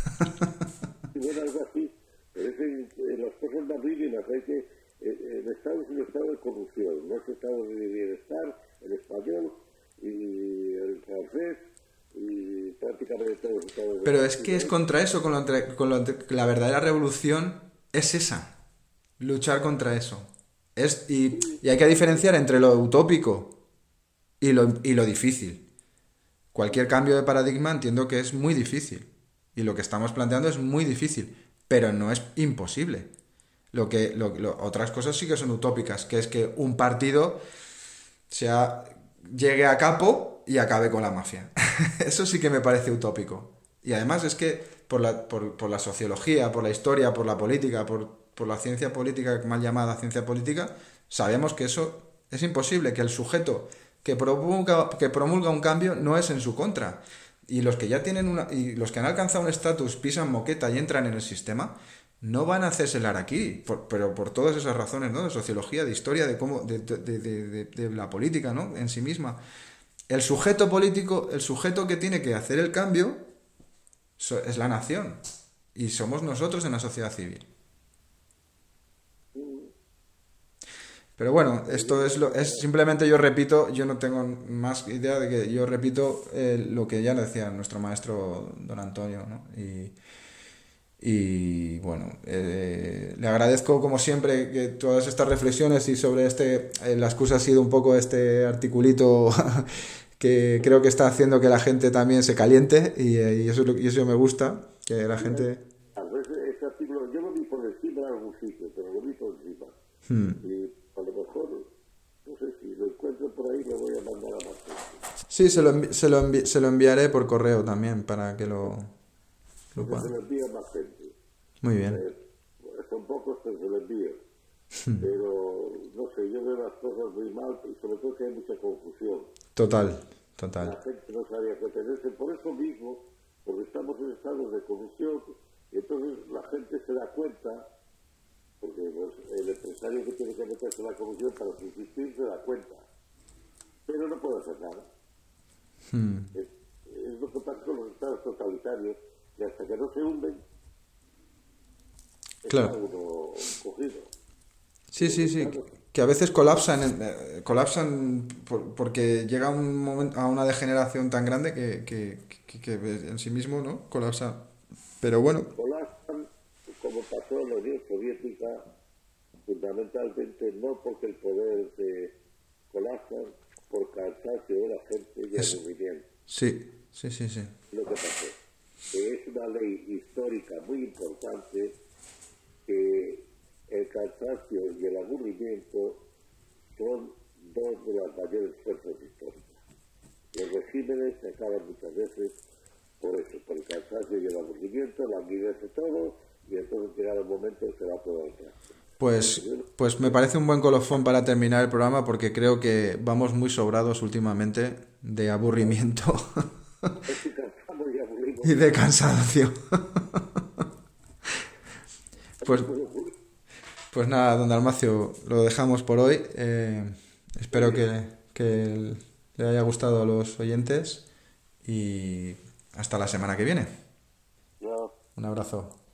Y bueno, algo así. Pero es en, en las cosas más mínimas. Hay que, el Estado es un estado de corrupción, no es estado de bienestar, el español y el francés y prácticamente todos los estados. Pero es que es contra eso, con, lo, con lo, la verdadera revolución es esa, luchar contra eso. Es, y, y hay que diferenciar entre lo utópico y lo, y lo difícil. Cualquier cambio de paradigma entiendo que es muy difícil. Y lo que estamos planteando es muy difícil, pero no es imposible. Lo que, lo, lo, otras cosas sí que son utópicas, que es que un partido sea, llegue a capo y acabe con la mafia. Eso sí que me parece utópico. Y además es que por la, por, por la sociología, por la historia, por la política, por, por la ciencia política, mal llamada ciencia política, sabemos que eso es imposible, que el sujeto que promulga, que promulga un cambio no es en su contra. Y los que ya tienen una, y los que han alcanzado un estatus, pisan moqueta y entran en el sistema, no van a hacerselar aquí, por, pero por todas esas razones, ¿no? De sociología, de historia, de cómo, de, de, de, de, de la política, ¿no? En sí misma. El sujeto político, el sujeto que tiene que hacer el cambio es la nación. Y somos nosotros en la sociedad civil. Pero bueno, esto es lo, es simplemente yo repito, yo no tengo más idea de que yo repito eh, lo que ya decía nuestro maestro don Antonio, ¿no? Y, y bueno, eh, le agradezco como siempre que todas estas reflexiones y sobre este, eh, la excusa ha sido un poco este articulito que creo que está haciendo que la gente también se caliente y, eh, y eso, es lo- y eso me gusta, que la gente... A veces ese artículo, yo lo vi por encima en algún sitio, pero lo vi por encima. Hmm. Y a lo mejor, no sé si lo encuentro por ahí, lo voy a mandar a más gente. Sí, se lo, envi- se lo, envi- se lo enviaré por correo también para que lo, lo Porque se puedan. lo envía a más gente. Muy bien. Eh, son pocos, pero se lo envío. Pero, no sé, yo veo las cosas muy mal y sobre todo que hay mucha confusión. Total, La total. gente no sabía qué tenerse. Por eso mismo, porque estamos en estados de confusión, y entonces la gente se da cuenta, porque pues, el empresario que tiene que meterse en la confusión para subsistir se da cuenta. Pero no puede hacer nada. Hmm. Es, es lo que pasa con los estados totalitarios, y hasta que no se hunden, está Claro. uno cogido. Sí, sí, sí. Que a veces colapsan, en- eh, colapsan por- porque llega un momento a una degeneración tan grande que, que, que- que en sí mismo, ¿no? Colapsa. Pero bueno, Colapsan, como pasó en la Unión Soviética, fundamentalmente no porque el poder se colapsa, por cansancio de la gente y Es- aburrimiento. sí, sí, sí, sí. Lo que pasó. Que es una ley histórica muy importante que el cansancio y el aburrimiento son dos de las mayores fuerzas históricas. Los regímenes se acaban muchas veces por eso, por el cansancio y el aburrimiento, languidece todo y entonces llega el momento que se va todo al traste. Pues, pues me parece un buen colofón para terminar el programa porque creo que vamos muy sobrados últimamente de aburrimiento Es que cansamos y aburrimos. y de cansancio. Pues, pues nada, don Dalmacio, lo dejamos por hoy. Eh, espero que, que le haya gustado a los oyentes y hasta la semana que viene. No. Un abrazo.